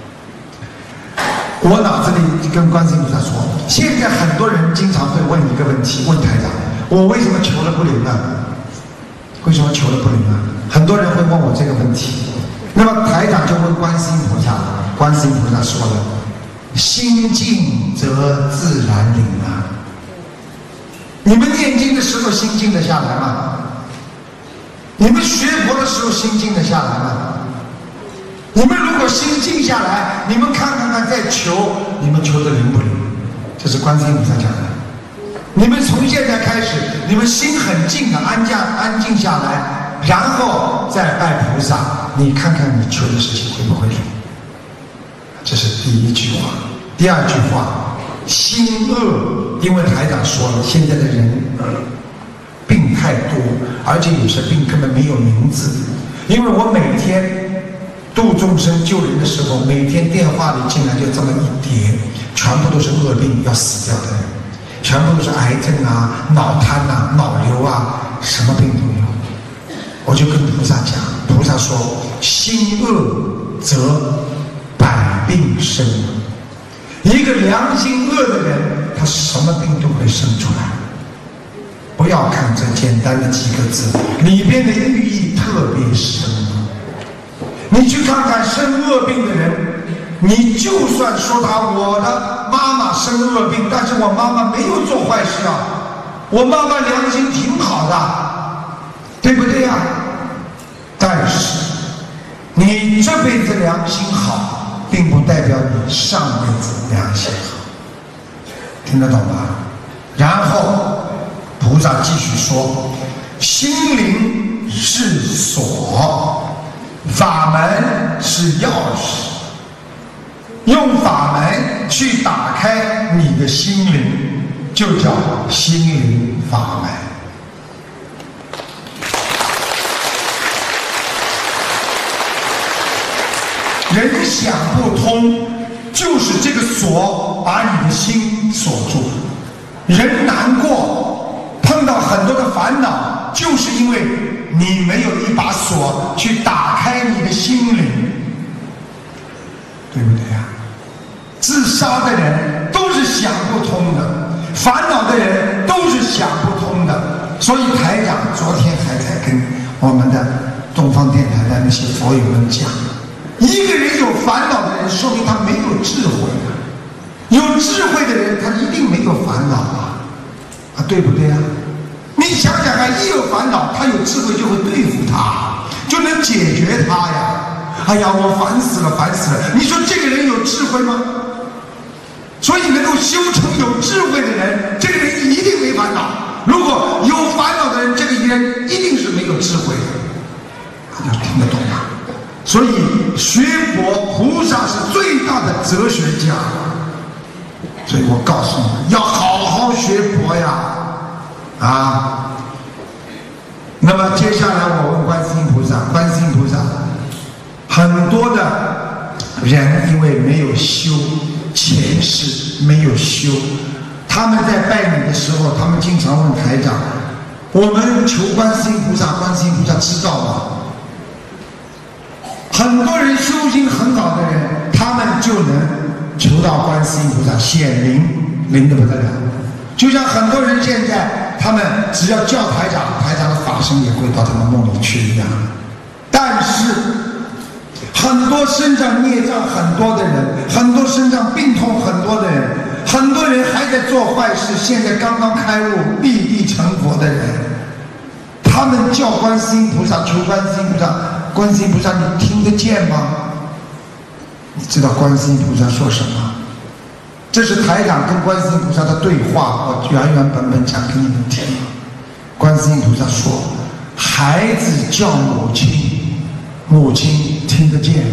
我脑子里跟观世音菩萨说，现在很多人经常会问一个问题，问台长，我为什么求了不灵呢？为什么求了不灵呢？很多人会问我这个问题。那么台长就问观世音菩萨，观世音菩萨说了，心静则自然灵啊。你们念经的时候心静得下来吗？你们学佛的时候心静得下来吗？你们如果心静下来，你们看再求，你们求得灵不灵？这是观世音菩萨讲的。你们从现在开始，你们心很静的安静下来，然后再拜菩萨，你看看你求的事情会不会灵？这是第一句话。第二句话，心恶，因为台长说了，现在的人病太多，而且有些病根本没有名字。因为我每天度众生救人的时候，每天电话里进来就这么一叠，全部都是恶病要死掉的人，全部都是癌症啊、脑瘫啊、脑瘤啊，什么病都有。我就跟菩萨讲，菩萨说，心恶则百病生。一个良心恶的人，他什么病都会生出来。不要看这简单的几个字，里边的寓意特别深。你去看看生恶病的人，你就算说我的妈妈生恶病，但是我妈妈没有做坏事啊，我妈妈良心挺好的， 对不对呀？但是你这辈子良心好，并不代表你上辈子良心好，听得懂吗？然后菩萨继续说，心灵是锁，法门是钥匙，用法门去打开你的心灵，就叫心灵法门。人想不通，就是这个锁把你的心锁住了。人难过，碰到很多的烦恼，就是因为你没有一把锁去打开你的心灵，对不对呀？自杀的人都是想不通的，烦恼的人都是想不通的。所以台长昨天还在跟我们的东方电台的那些佛友们讲，一个人有烦恼的人，说明他没有智慧啊。有智慧的人，他一定没有烦恼啊，对不对啊？你想想看，一有烦恼，他有智慧就会对付他，就能解决他呀。哎呀，我烦死了，烦死了！你说这个人有智慧吗？所以能够修成有智慧的人，这个人一定没烦恼。如果有烦恼的人，这个人一定是没有智慧的。大家听得懂吗？所以学佛，菩萨是最大的哲学家。所以我告诉你，要好好学佛呀，啊！那么接下来我问观世音菩萨，观世音菩萨，很多的人因为没有修前世，没有修，他们在拜你的时候，他们经常问台长，我们求观世音菩萨，观世音菩萨知道吗？很多人修行很好的人，他们就能求到观世音菩萨显灵得不得了。就像很多人现在，他们只要叫台长，台长的法身也会到他们梦里去一样。但是很多身上孽障很多的人，很多身上病痛很多的人，很多人还在做坏事，现在刚刚开悟必地成佛的人，他们叫观世音菩萨，求观世音菩萨，观世音菩萨你听得见吗？你知道观世音菩萨说什么？这是台长跟观世音菩萨的对话，我原本讲给你们听。观世音菩萨说，孩子叫母亲，母亲听得见。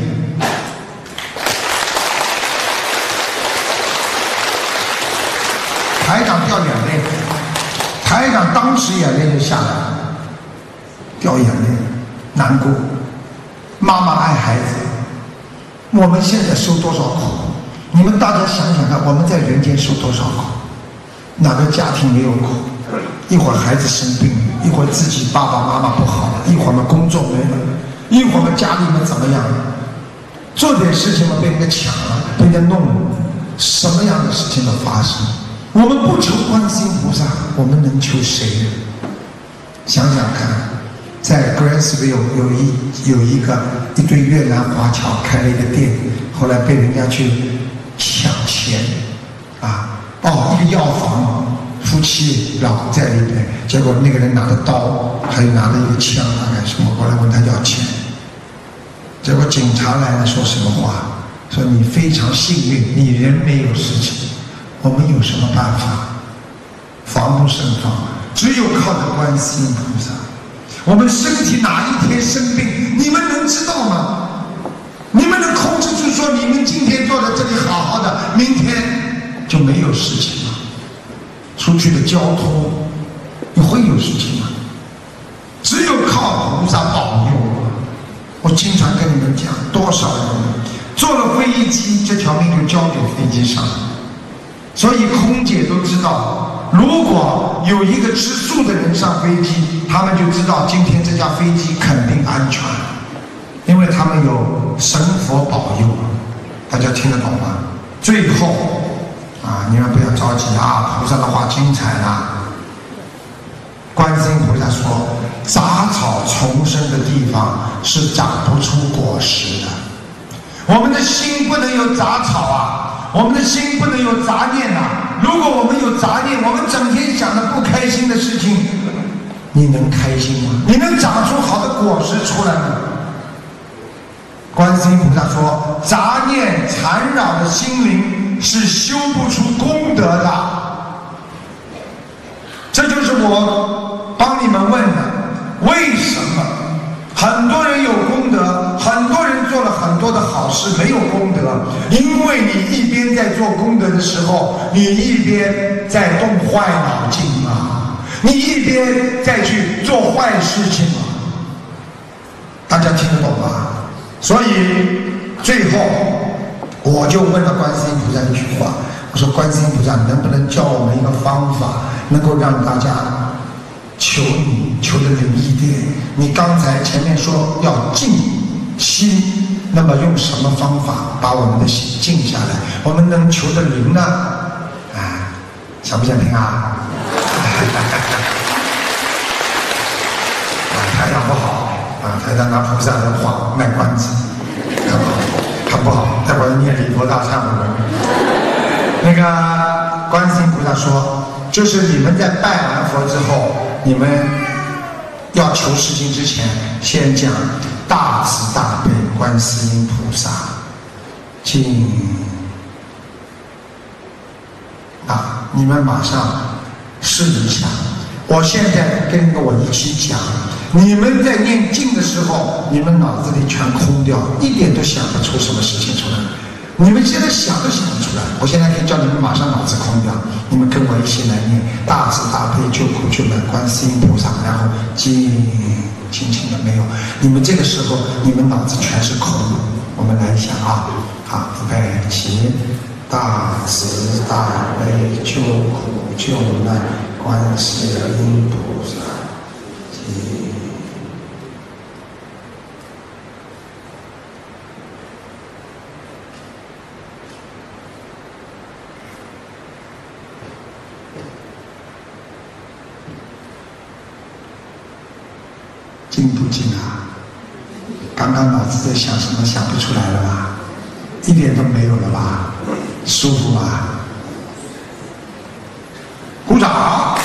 台长掉眼泪，台长当时眼泪就下来了，掉眼泪，难过。妈妈爱孩子，我们现在受多少苦？你们大家想想看，我们在人间受多少苦？哪个家庭没有苦？一会儿孩子生病了，一会儿自己爸爸妈妈不好了，一会儿嘛工作没了，一会儿嘛家里面怎么样了？做点事情嘛被人家抢了，被人家弄了，什么样的事情都发生。我们不求观世音菩萨，我们能求谁呢？想想看，在 Grassville 有一对越南华侨开了一个店，后来被人家去抢钱啊！一个药房，夫妻老在里面，结果那个人拿着刀，还有拿着一个枪，大概什么，过来问他要钱。结果警察来了，说什么话？说你非常幸运，你人没有事情，我们有什么办法？防不胜防，只有靠着观世音菩萨。我们身体哪一天生病，你们能知道吗？你们能控制住说你们今天坐在这里好好的，明天就没有事情了？出去的交通你会有事情吗？只有靠菩萨保佑。我经常跟你们讲，多少人坐了飞机，这条命就交给飞机上了。所以空姐都知道，如果有一个吃素的人上飞机，他们就知道今天这架飞机肯定安全，因为他们有神佛保佑。大家听得懂吗？最后你们不要着急啊，菩萨的话精彩啦。观世音菩萨说，杂草丛生的地方是长不出果实的。我们的心不能有杂草啊，我们的心不能有杂念啊。如果我们有杂念，我们整天想的不开心的事情， 你能开心吗？你能长出好的果实出来吗？观世音菩萨说，杂念缠绕的心灵是修不出功德的。这就是我帮你们问的，为什么很多人有功德，很多人做了很多的好事没有功德？因为你一边在做功德的时候，你一边在动坏脑筋啊，你一边在去做坏事情啊。大家听得懂吗？所以最后我就问了观世音菩萨一句话，我说观世音菩萨，能不能教我们一个方法，能够让大家求你求的灵一点？你刚才前面说要静心，那么用什么方法把我们的心静下来？我们能求的灵呢？想不想听啊？台长不好台长拿菩萨的话卖关子，很不好，待会儿念礼佛大忏悔文。那个观世音菩萨说，就是你们在拜完佛之后，你们要求事情之前，先讲大慈大悲观世音菩萨，静你们马上试一下。我现在跟我一起讲，你们在念经的时候，你们脑子里全空掉，一点都想不出什么事情出来。你们现在想都想不出来，我现在可以叫你们马上脑子空掉，你们跟我一起来念大慈大悲救苦救难观世音菩萨，然后静轻的没有，你们这个时候你们脑子全是空的。我们来一下啊，好，预备起，大慈大悲救苦救难观世音菩萨，静不静啊？刚刚脑子在想什么，想不出来了吧？一点都没有了吧？舒服吧？鼓掌！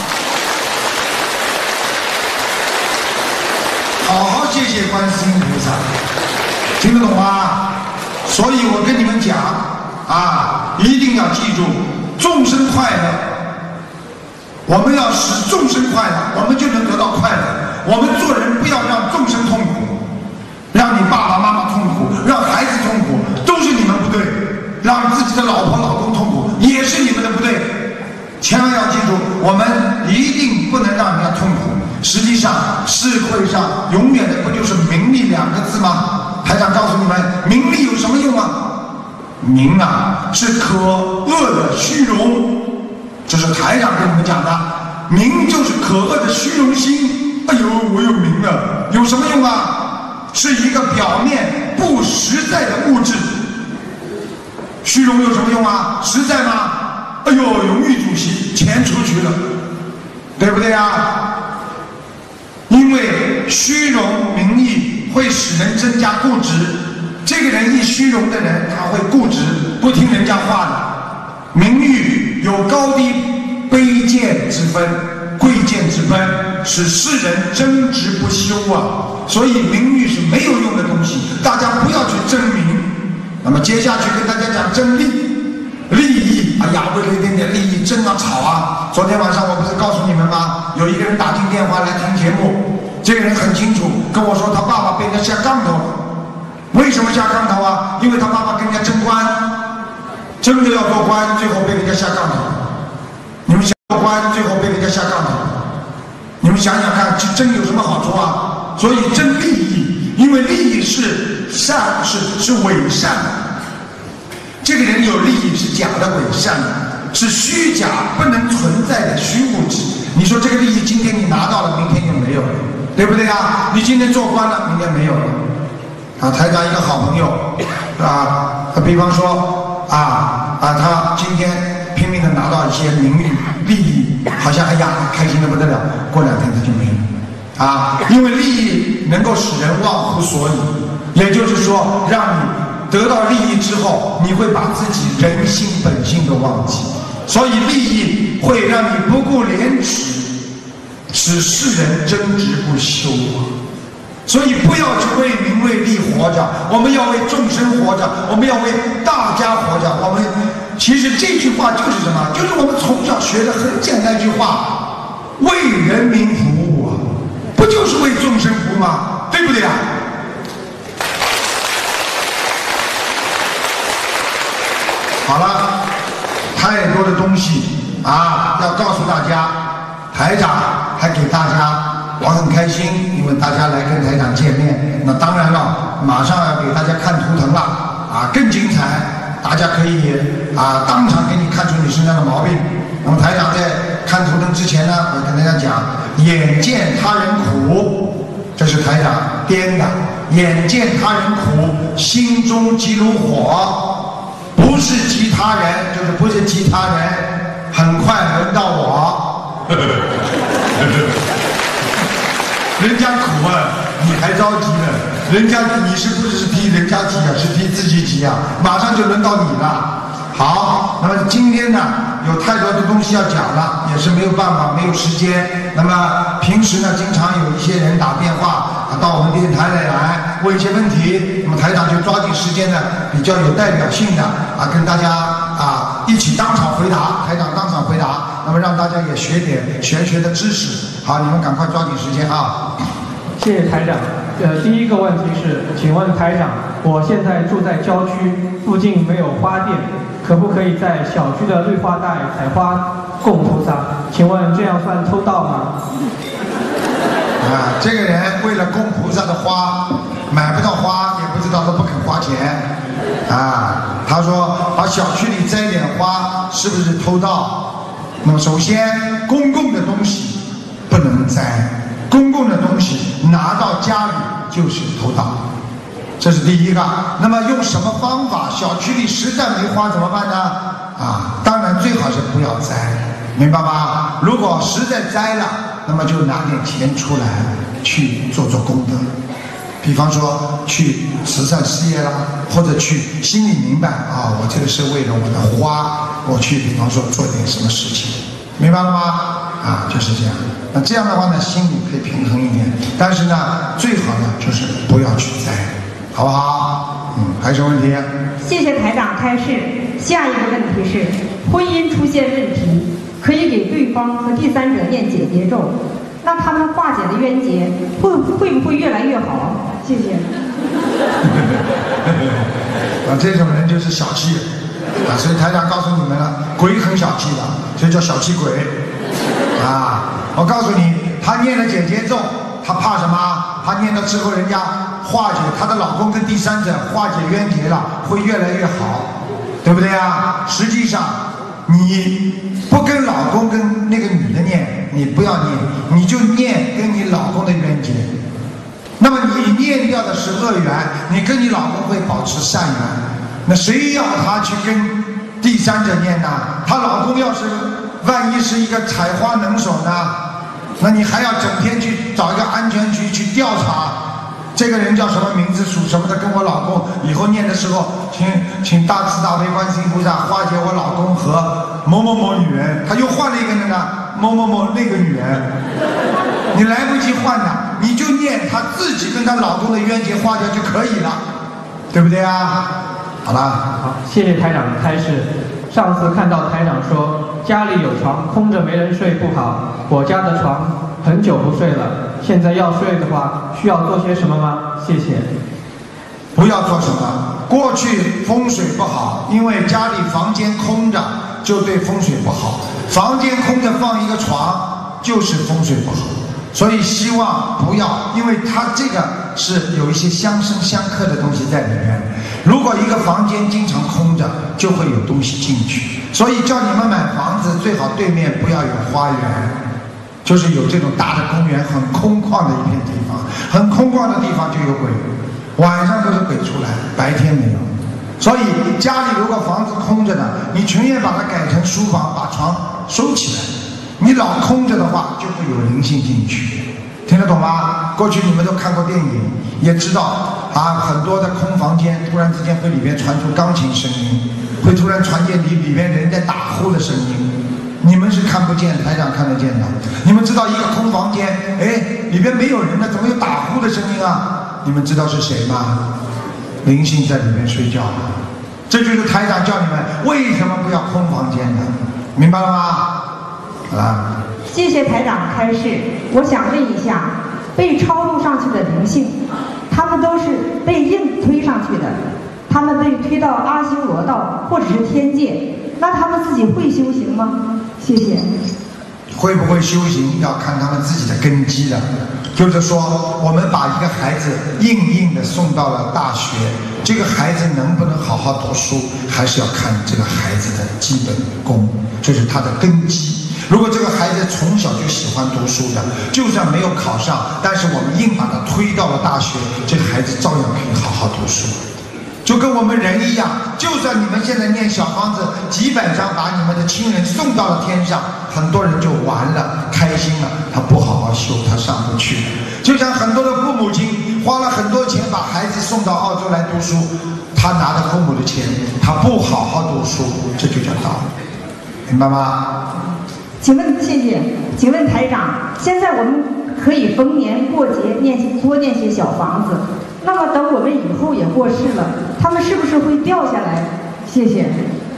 好好谢谢观世音菩萨，听得懂吗？所以我跟你们讲啊，一定要记住，众生快乐，我们要使众生快乐，我们就能得到快乐。我们做人不要让众生痛苦，让你爸爸妈妈痛苦，让孩子痛苦，都是你们不对；让自己的老婆老公痛苦，也是你们的不对。千万要记住，我们一定不能让人家痛苦。实际上，社会上永远的不就是名利两个字吗？台长告诉你们，名利有什么用啊？名啊，是可恶的虚荣，这是台长跟你们讲的。名就是可恶的虚荣心。哎呦，我有名了，有什么用啊？是一个表面不实在的物质。虚荣有什么用啊？实在吗？哎呦，荣誉主席钱出去了，对不对啊？因为虚荣名利会使人增加固执，这个人一虚荣的人，他会固执，不听人家话的。名誉有高低卑贱之分，贵贱之分，使世人争执不休啊！所以名誉是没有用的东西，大家不要去争名。那么接下去跟大家讲争利益。哎呀，为了一点点利益争啊吵啊！昨天晚上我不是告诉你们吗？有一个人打进电话来听节目，这个人很清楚跟我说，他爸爸被人家下杠头。为什么下杠头啊？因为他爸爸跟人家争官，真的要做官，最后被人家下杠头。你们想做官，最后被人家下杠头，你们想想看，争有什么好处啊？所以争利益，因为利益是善，是伪善的。这个人有利益是假的，伪善的，是虚假不能存在的虚物质。你说这个利益今天你拿到了，明天就没有了，对不对啊？你今天做官了，明天没有了。啊，台长一个好朋友，比方说他今天拼命的拿到一些名誉利益，好像哎呀开心的不得了，过2天他就没了因为利益能够使人忘乎所以，也就是说让你得到利益之后，你会把自己人性本性都忘记，所以利益会让你不顾廉耻， 使世人争执不休啊！所以不要去为名为利活着，我们要为众生活着，我们要为大家活着。我们其实这句话就是什么？就是我们从小学的很简单一句话：为人民服务啊，不就是为众生服务吗？对不对啊？好了，太多的东西啊，要告诉大家。台长还给大家，我很开心，因为大家来跟台长见面。那当然了，马上要给大家看图腾了啊，更精彩。大家可以当场给你看出你身上的毛病。那么台长在看图腾之前呢，我跟大家讲，眼见他人苦，这是台长编的。眼见他人苦，心中即如火，不是急他人，就是不是急他人，很快轮到我。人家苦啊，你还着急呢？人家你是不是替人家急啊？是替自己急啊！马上就轮到你了。好，那么今天呢，有太多的东西要讲了，也是没有办法，没有时间。那么平时呢，经常有一些人打电话到我们电台来问一些问题，那么台长就抓紧时间呢，比较有代表性的跟大家一起当场回答，台长当场回答。那么让大家也学点玄学的知识。好，你们赶快抓紧时间啊！ 谢谢台长。第一个问题是，请问台长，我现在住在郊区，附近没有花店，可不可以在小区的绿化带采花供菩萨？请问这样算偷盗吗？ 这个人为了供菩萨的花，买不到花，也不知道他不肯花钱他说把小区里栽点花，是不是偷盗？那么首先，公共的东西不能栽，公共的东西拿到家里就是偷盗，这是第一个。那么用什么方法？小区里实在没花怎么办呢？当然最好是不要栽，明白吗？如果实在栽了，那么就拿点钱出来去做功德，比方说去慈善事业啦，或者去心里明白我这个是为了我的花，我去比方说做点什么事情，明白了吗？就是这样。那这样的话呢，心里可以平衡一点。但是呢，最好呢就是不要去栽，好不好？还有什么问题？ 谢谢台长开示。下一个问题是，婚姻出现问题，可以给对方和第三者念解结咒，那他们化解的冤结会不会越来越好？谢谢。 这种人就是小气所以台长告诉你们了，鬼很小气的，所以叫小气鬼我告诉你，他念了解结咒，他怕什么？他念了之后，人家化解她的老公跟第三者化解冤结了，会越来越好，对不对实际上你不跟老公跟那个女的念，你不要念，你就念跟你老公的冤结。那么你念掉的是恶缘，你跟你老公会保持善缘。那谁要他去跟第三者念呢？她老公要是万一是一个采花能手呢？那你还要整天去找一个安全局去调查，这个人叫什么名字，属什么的，跟我老公以后念的时候，请大慈大悲观世音菩萨化解我老公和某某某女人，他又换了一个人呢，某某某那个女人，你来不及换的，你就念她自己跟她老公的冤结化掉就可以了，对不对好了， 好，谢谢台长的开示。上次看到台长说家里有床空着没人睡不好，我家的床很久不睡了，现在要睡的话需要做些什么吗？谢谢。 不要做什么，过去风水不好，因为家里房间空着就对风水不好，房间空着放一个床就是风水不好，所以希望不要，因为它这个是有一些相生相克的东西在里面。如果一个房间经常空着，就会有东西进去，所以叫你们买房子最好对面不要有花园，就是有这种大的公园，很空旷的一片地方，很空旷的地方就有鬼，晚上都是鬼出来，白天没有。所以家里如果房子空着的，你情愿把它改成书房，把床收起来，你老空着的话就会有灵性进去，听得懂吗？过去你们都看过电影，也知道很多的空房间突然之间会里边传出钢琴声音，会突然传见里边人在打呼的声音， 你们是看不见，台长看得见的。你们知道一个空房间，哎，里边没有人了，怎么有打呼的声音啊？你们知道是谁吗？灵性在里面睡觉了。这就是台长叫你们为什么不要空房间的，明白了吗？啊， 谢谢台长开示。我想问一下，被超度上去的灵性，他们都是被硬推上去的，他们被推到阿修罗道或者是天界，那他们自己会修行吗？谢谢。 会不会修行要看他们自己的根基的。就是说，我们把一个孩子硬的送到了大学，这个孩子能不能好好读书，还是要看这个孩子的基本功，就是他的根基。如果这个孩子从小就喜欢读书的，就算没有考上，但是我们硬把他推到了大学，这个孩子照样可以好好读书。就跟我们人一样，就算你们现在念小房子，基本上把你们的亲人送到了天上，很多人就完了，开心了，他不好好修，他上不去。就像很多的父母亲花了很多钱把孩子送到澳洲来读书，他拿着父母的钱，他不好好读书，这就叫道理，明白吗？ 请问，谢谢。请问台长，现在我们可以逢年过节多念些小房子，那么等我们以后也过世了，他们是不是会掉下来？谢谢。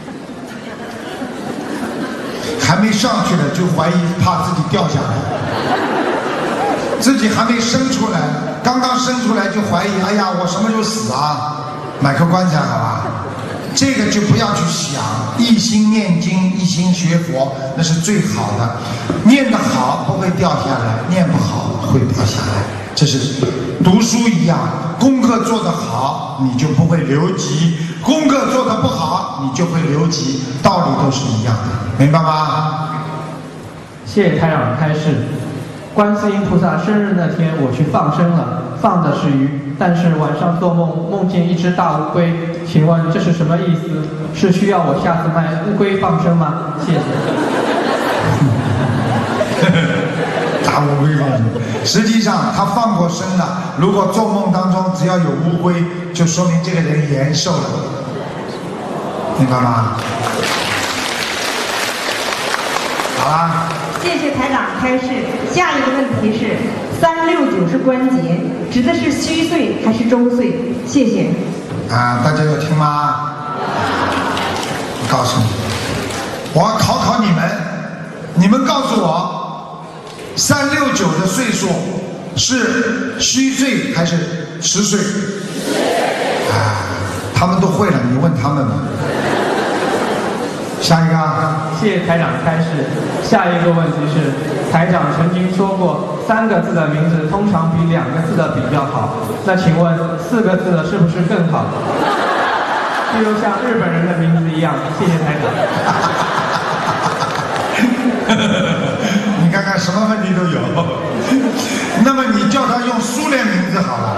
还没上去呢，就怀疑怕自己掉下来，自己还没生出来，刚刚生出来就怀疑，哎呀，我什么时候死啊？买个棺材好吧？这个就不要去想，一心念经，一心学佛，那是最好的。念得好不会掉下来，念不好会掉下来。这是读书一样，功课做得好，你就不会留级；功课做得不好，你就会留级，道理都是一样的，明白吗？ 谢谢台长开示。观世音菩萨生日那天，我去放生了，放的是鱼，但是晚上做梦梦见一只大乌龟，请问这是什么意思？是需要我下次卖乌龟放生吗？谢谢。 大乌龟放生，实际上他放过生了。如果做梦当中只要有乌龟，就说明这个人延寿了，明白吗？好啦。 谢谢台长开示。下一个问题是，369是关节，指的是虚岁还是周岁？谢谢。 大家有听吗？我告诉你，我要考你们，你们告诉我，369的岁数是虚岁还是实岁？他们都会了，你问他们吧。下一个。 谢谢台长开示。下一个问题是，台长曾经说过，3个字的名字通常比2个字的比较好。那请问4个字的是不是更好？例如像日本人的名字一样。谢谢台长。 你看看什么问题都有。那么你叫他用苏联名字好了，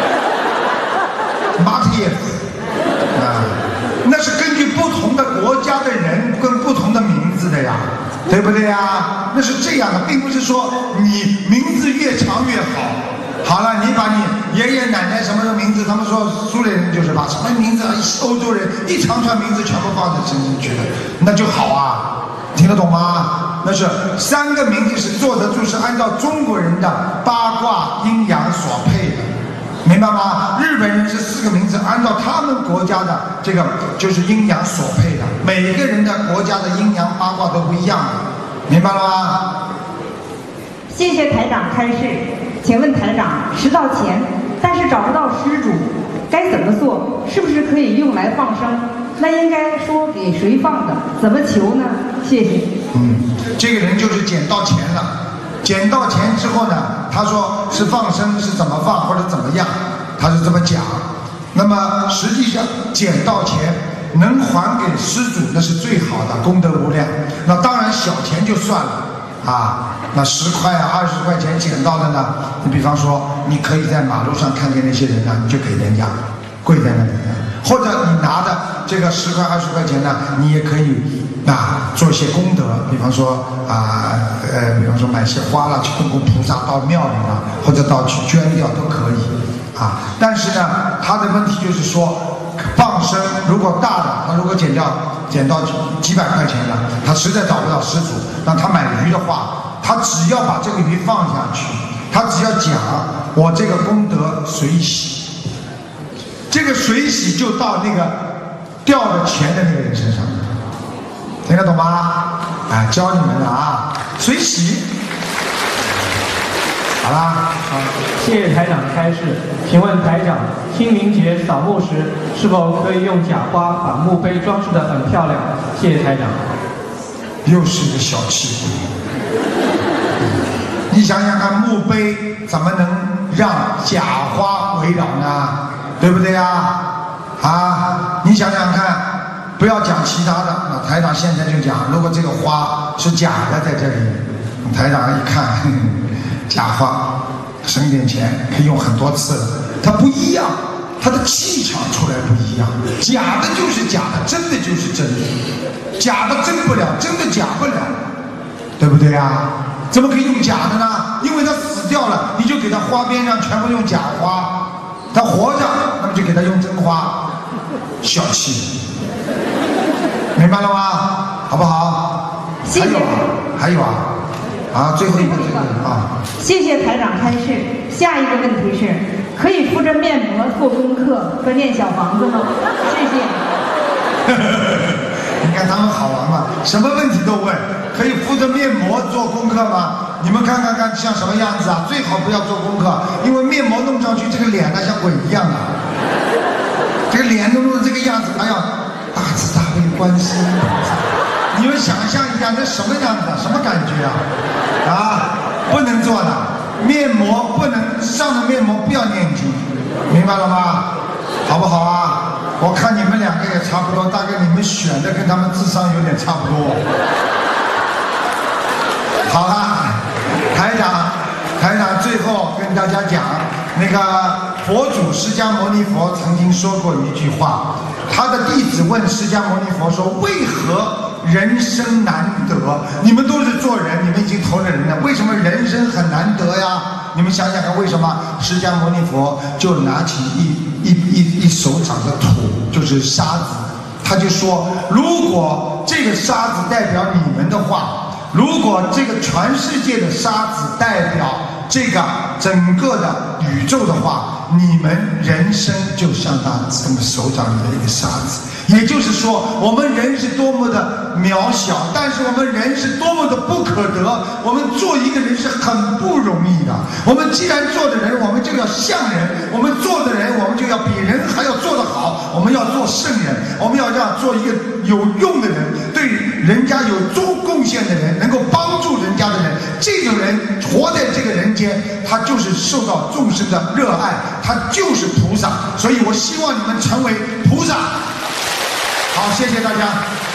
马特耶夫。那是根据不同的国家的人跟不同的名字的呀，对不对呀？那是这样的，并不是说你名字越长越好。好了，你把你爷爷奶奶什么的名字，他们说苏联人就是把什么名字，欧洲人一长串名字全部放在身上去的，那就好啊，听得懂吗？那是3个名字是坐得住，是按照中国人的八卦阴阳所配的。明白吗？日本人是4个名字，按照他们国家的这个就是阴阳所配的，每个人的国家的阴阳八卦都不一样的，明白了吗？ 谢谢台长开示。请问台长，拾到钱，但是找不到施主，该怎么做？是不是可以用来放生？那应该说给谁放的？怎么求呢？谢谢。 这个人就是捡到钱了。捡到钱之后呢，他说是放生是怎么放或者怎么样，他是这么讲。那么实际上捡到钱能还给施主，那是最好的，功德无量。那当然小钱就算了啊，那10块啊20块钱捡到的呢，你比方说你可以在马路上看见那些人呢，你就给人家跪在那里，或者你拿的这个10块20块钱呢，你也可以做一些功德，比方说比方说买些花了去供供菩萨，到庙里了，或者到去捐掉都可以啊。但是呢，他的问题就是说， 放生如果大的，他如果捡到几百块钱了，他实在找不到师傅让他买鱼的话，他只要把这个鱼放下去，他只要讲我这个功德水洗，这个水洗就到那个掉的钱的那个人身上，听得懂吗？哎，教你们的啊，水洗。好啦， 好，谢谢台长的开示。请问台长，清明节扫墓时是否可以用假花把墓碑装饰得很漂亮？谢谢台长。 又是一个小气鬼。你想想看，墓碑怎么能让假花围绕呢？对不对呀？啊，你想想看，不要讲其他的。那台长现在就讲，如果这个花是假的在这里，台长一看，呵呵，假花省点钱可以用很多次了，它不一样，它的气场出来不一样。假的就是假的，真的就是真的，假的真不了，真的假不了，对不对呀？怎么可以用假的呢？因为他死掉了，你就给他花边上全部用假花，他活着，那么就给他用真花，小气，明白了吗？好不好？ 谢谢。 还有啊。啊，最后一个啊！ 谢谢台长开示。下一个问题是：可以敷着面膜做功课和念小房子吗？谢谢。 你看他们好玩嘛，什么问题都问。可以敷着面膜做功课吗？你们看看像什么样子啊？最好不要做功课，因为面膜弄上去，这个脸呢像鬼一样的，这个脸弄成这个样子，哎呀，大慈大悲观世音菩萨。你们想象一下，那什么样子，什么感觉啊？啊，不能做的，面膜不能上的面膜不要念经，明白了吗？好不好啊？我看你们两个也差不多，大概你们选的跟他们智商有点差不多。好了，台长最后跟大家讲，那个佛祖释迦牟尼佛曾经说过一句话，他的弟子问释迦牟尼佛说：为何人生难得？你们都是做人，你们已经投了人了，为什么人生很难得呀？你们想想看，为什么？释迦牟尼佛就拿起一手掌的土，就是沙子，他就说：如果这个沙子代表你们的话，如果这个全世界的沙子代表这个整个的宇宙的话，你们人生就像他这么手掌里的一个沙子。也就是说，我们人是多么的渺小，但是我们人是多么的不可得。我们做一个人是很不容易的。我们既然做的人，我们就要像人；我们做的人，我们就要比人还要做得好。我们要做圣人，我们要做一个有用的人，对人家有做贡献的人，能够帮助人家的人。这种人活在这个人间，他就是受到众生的热爱，他就是菩萨。所以我希望你们成为菩萨。好，谢谢大家。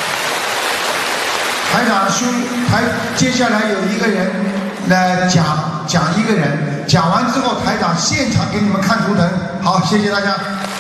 台长接下来有一个人来讲一个人，讲完之后台长现场给你们看图腾。好，谢谢大家。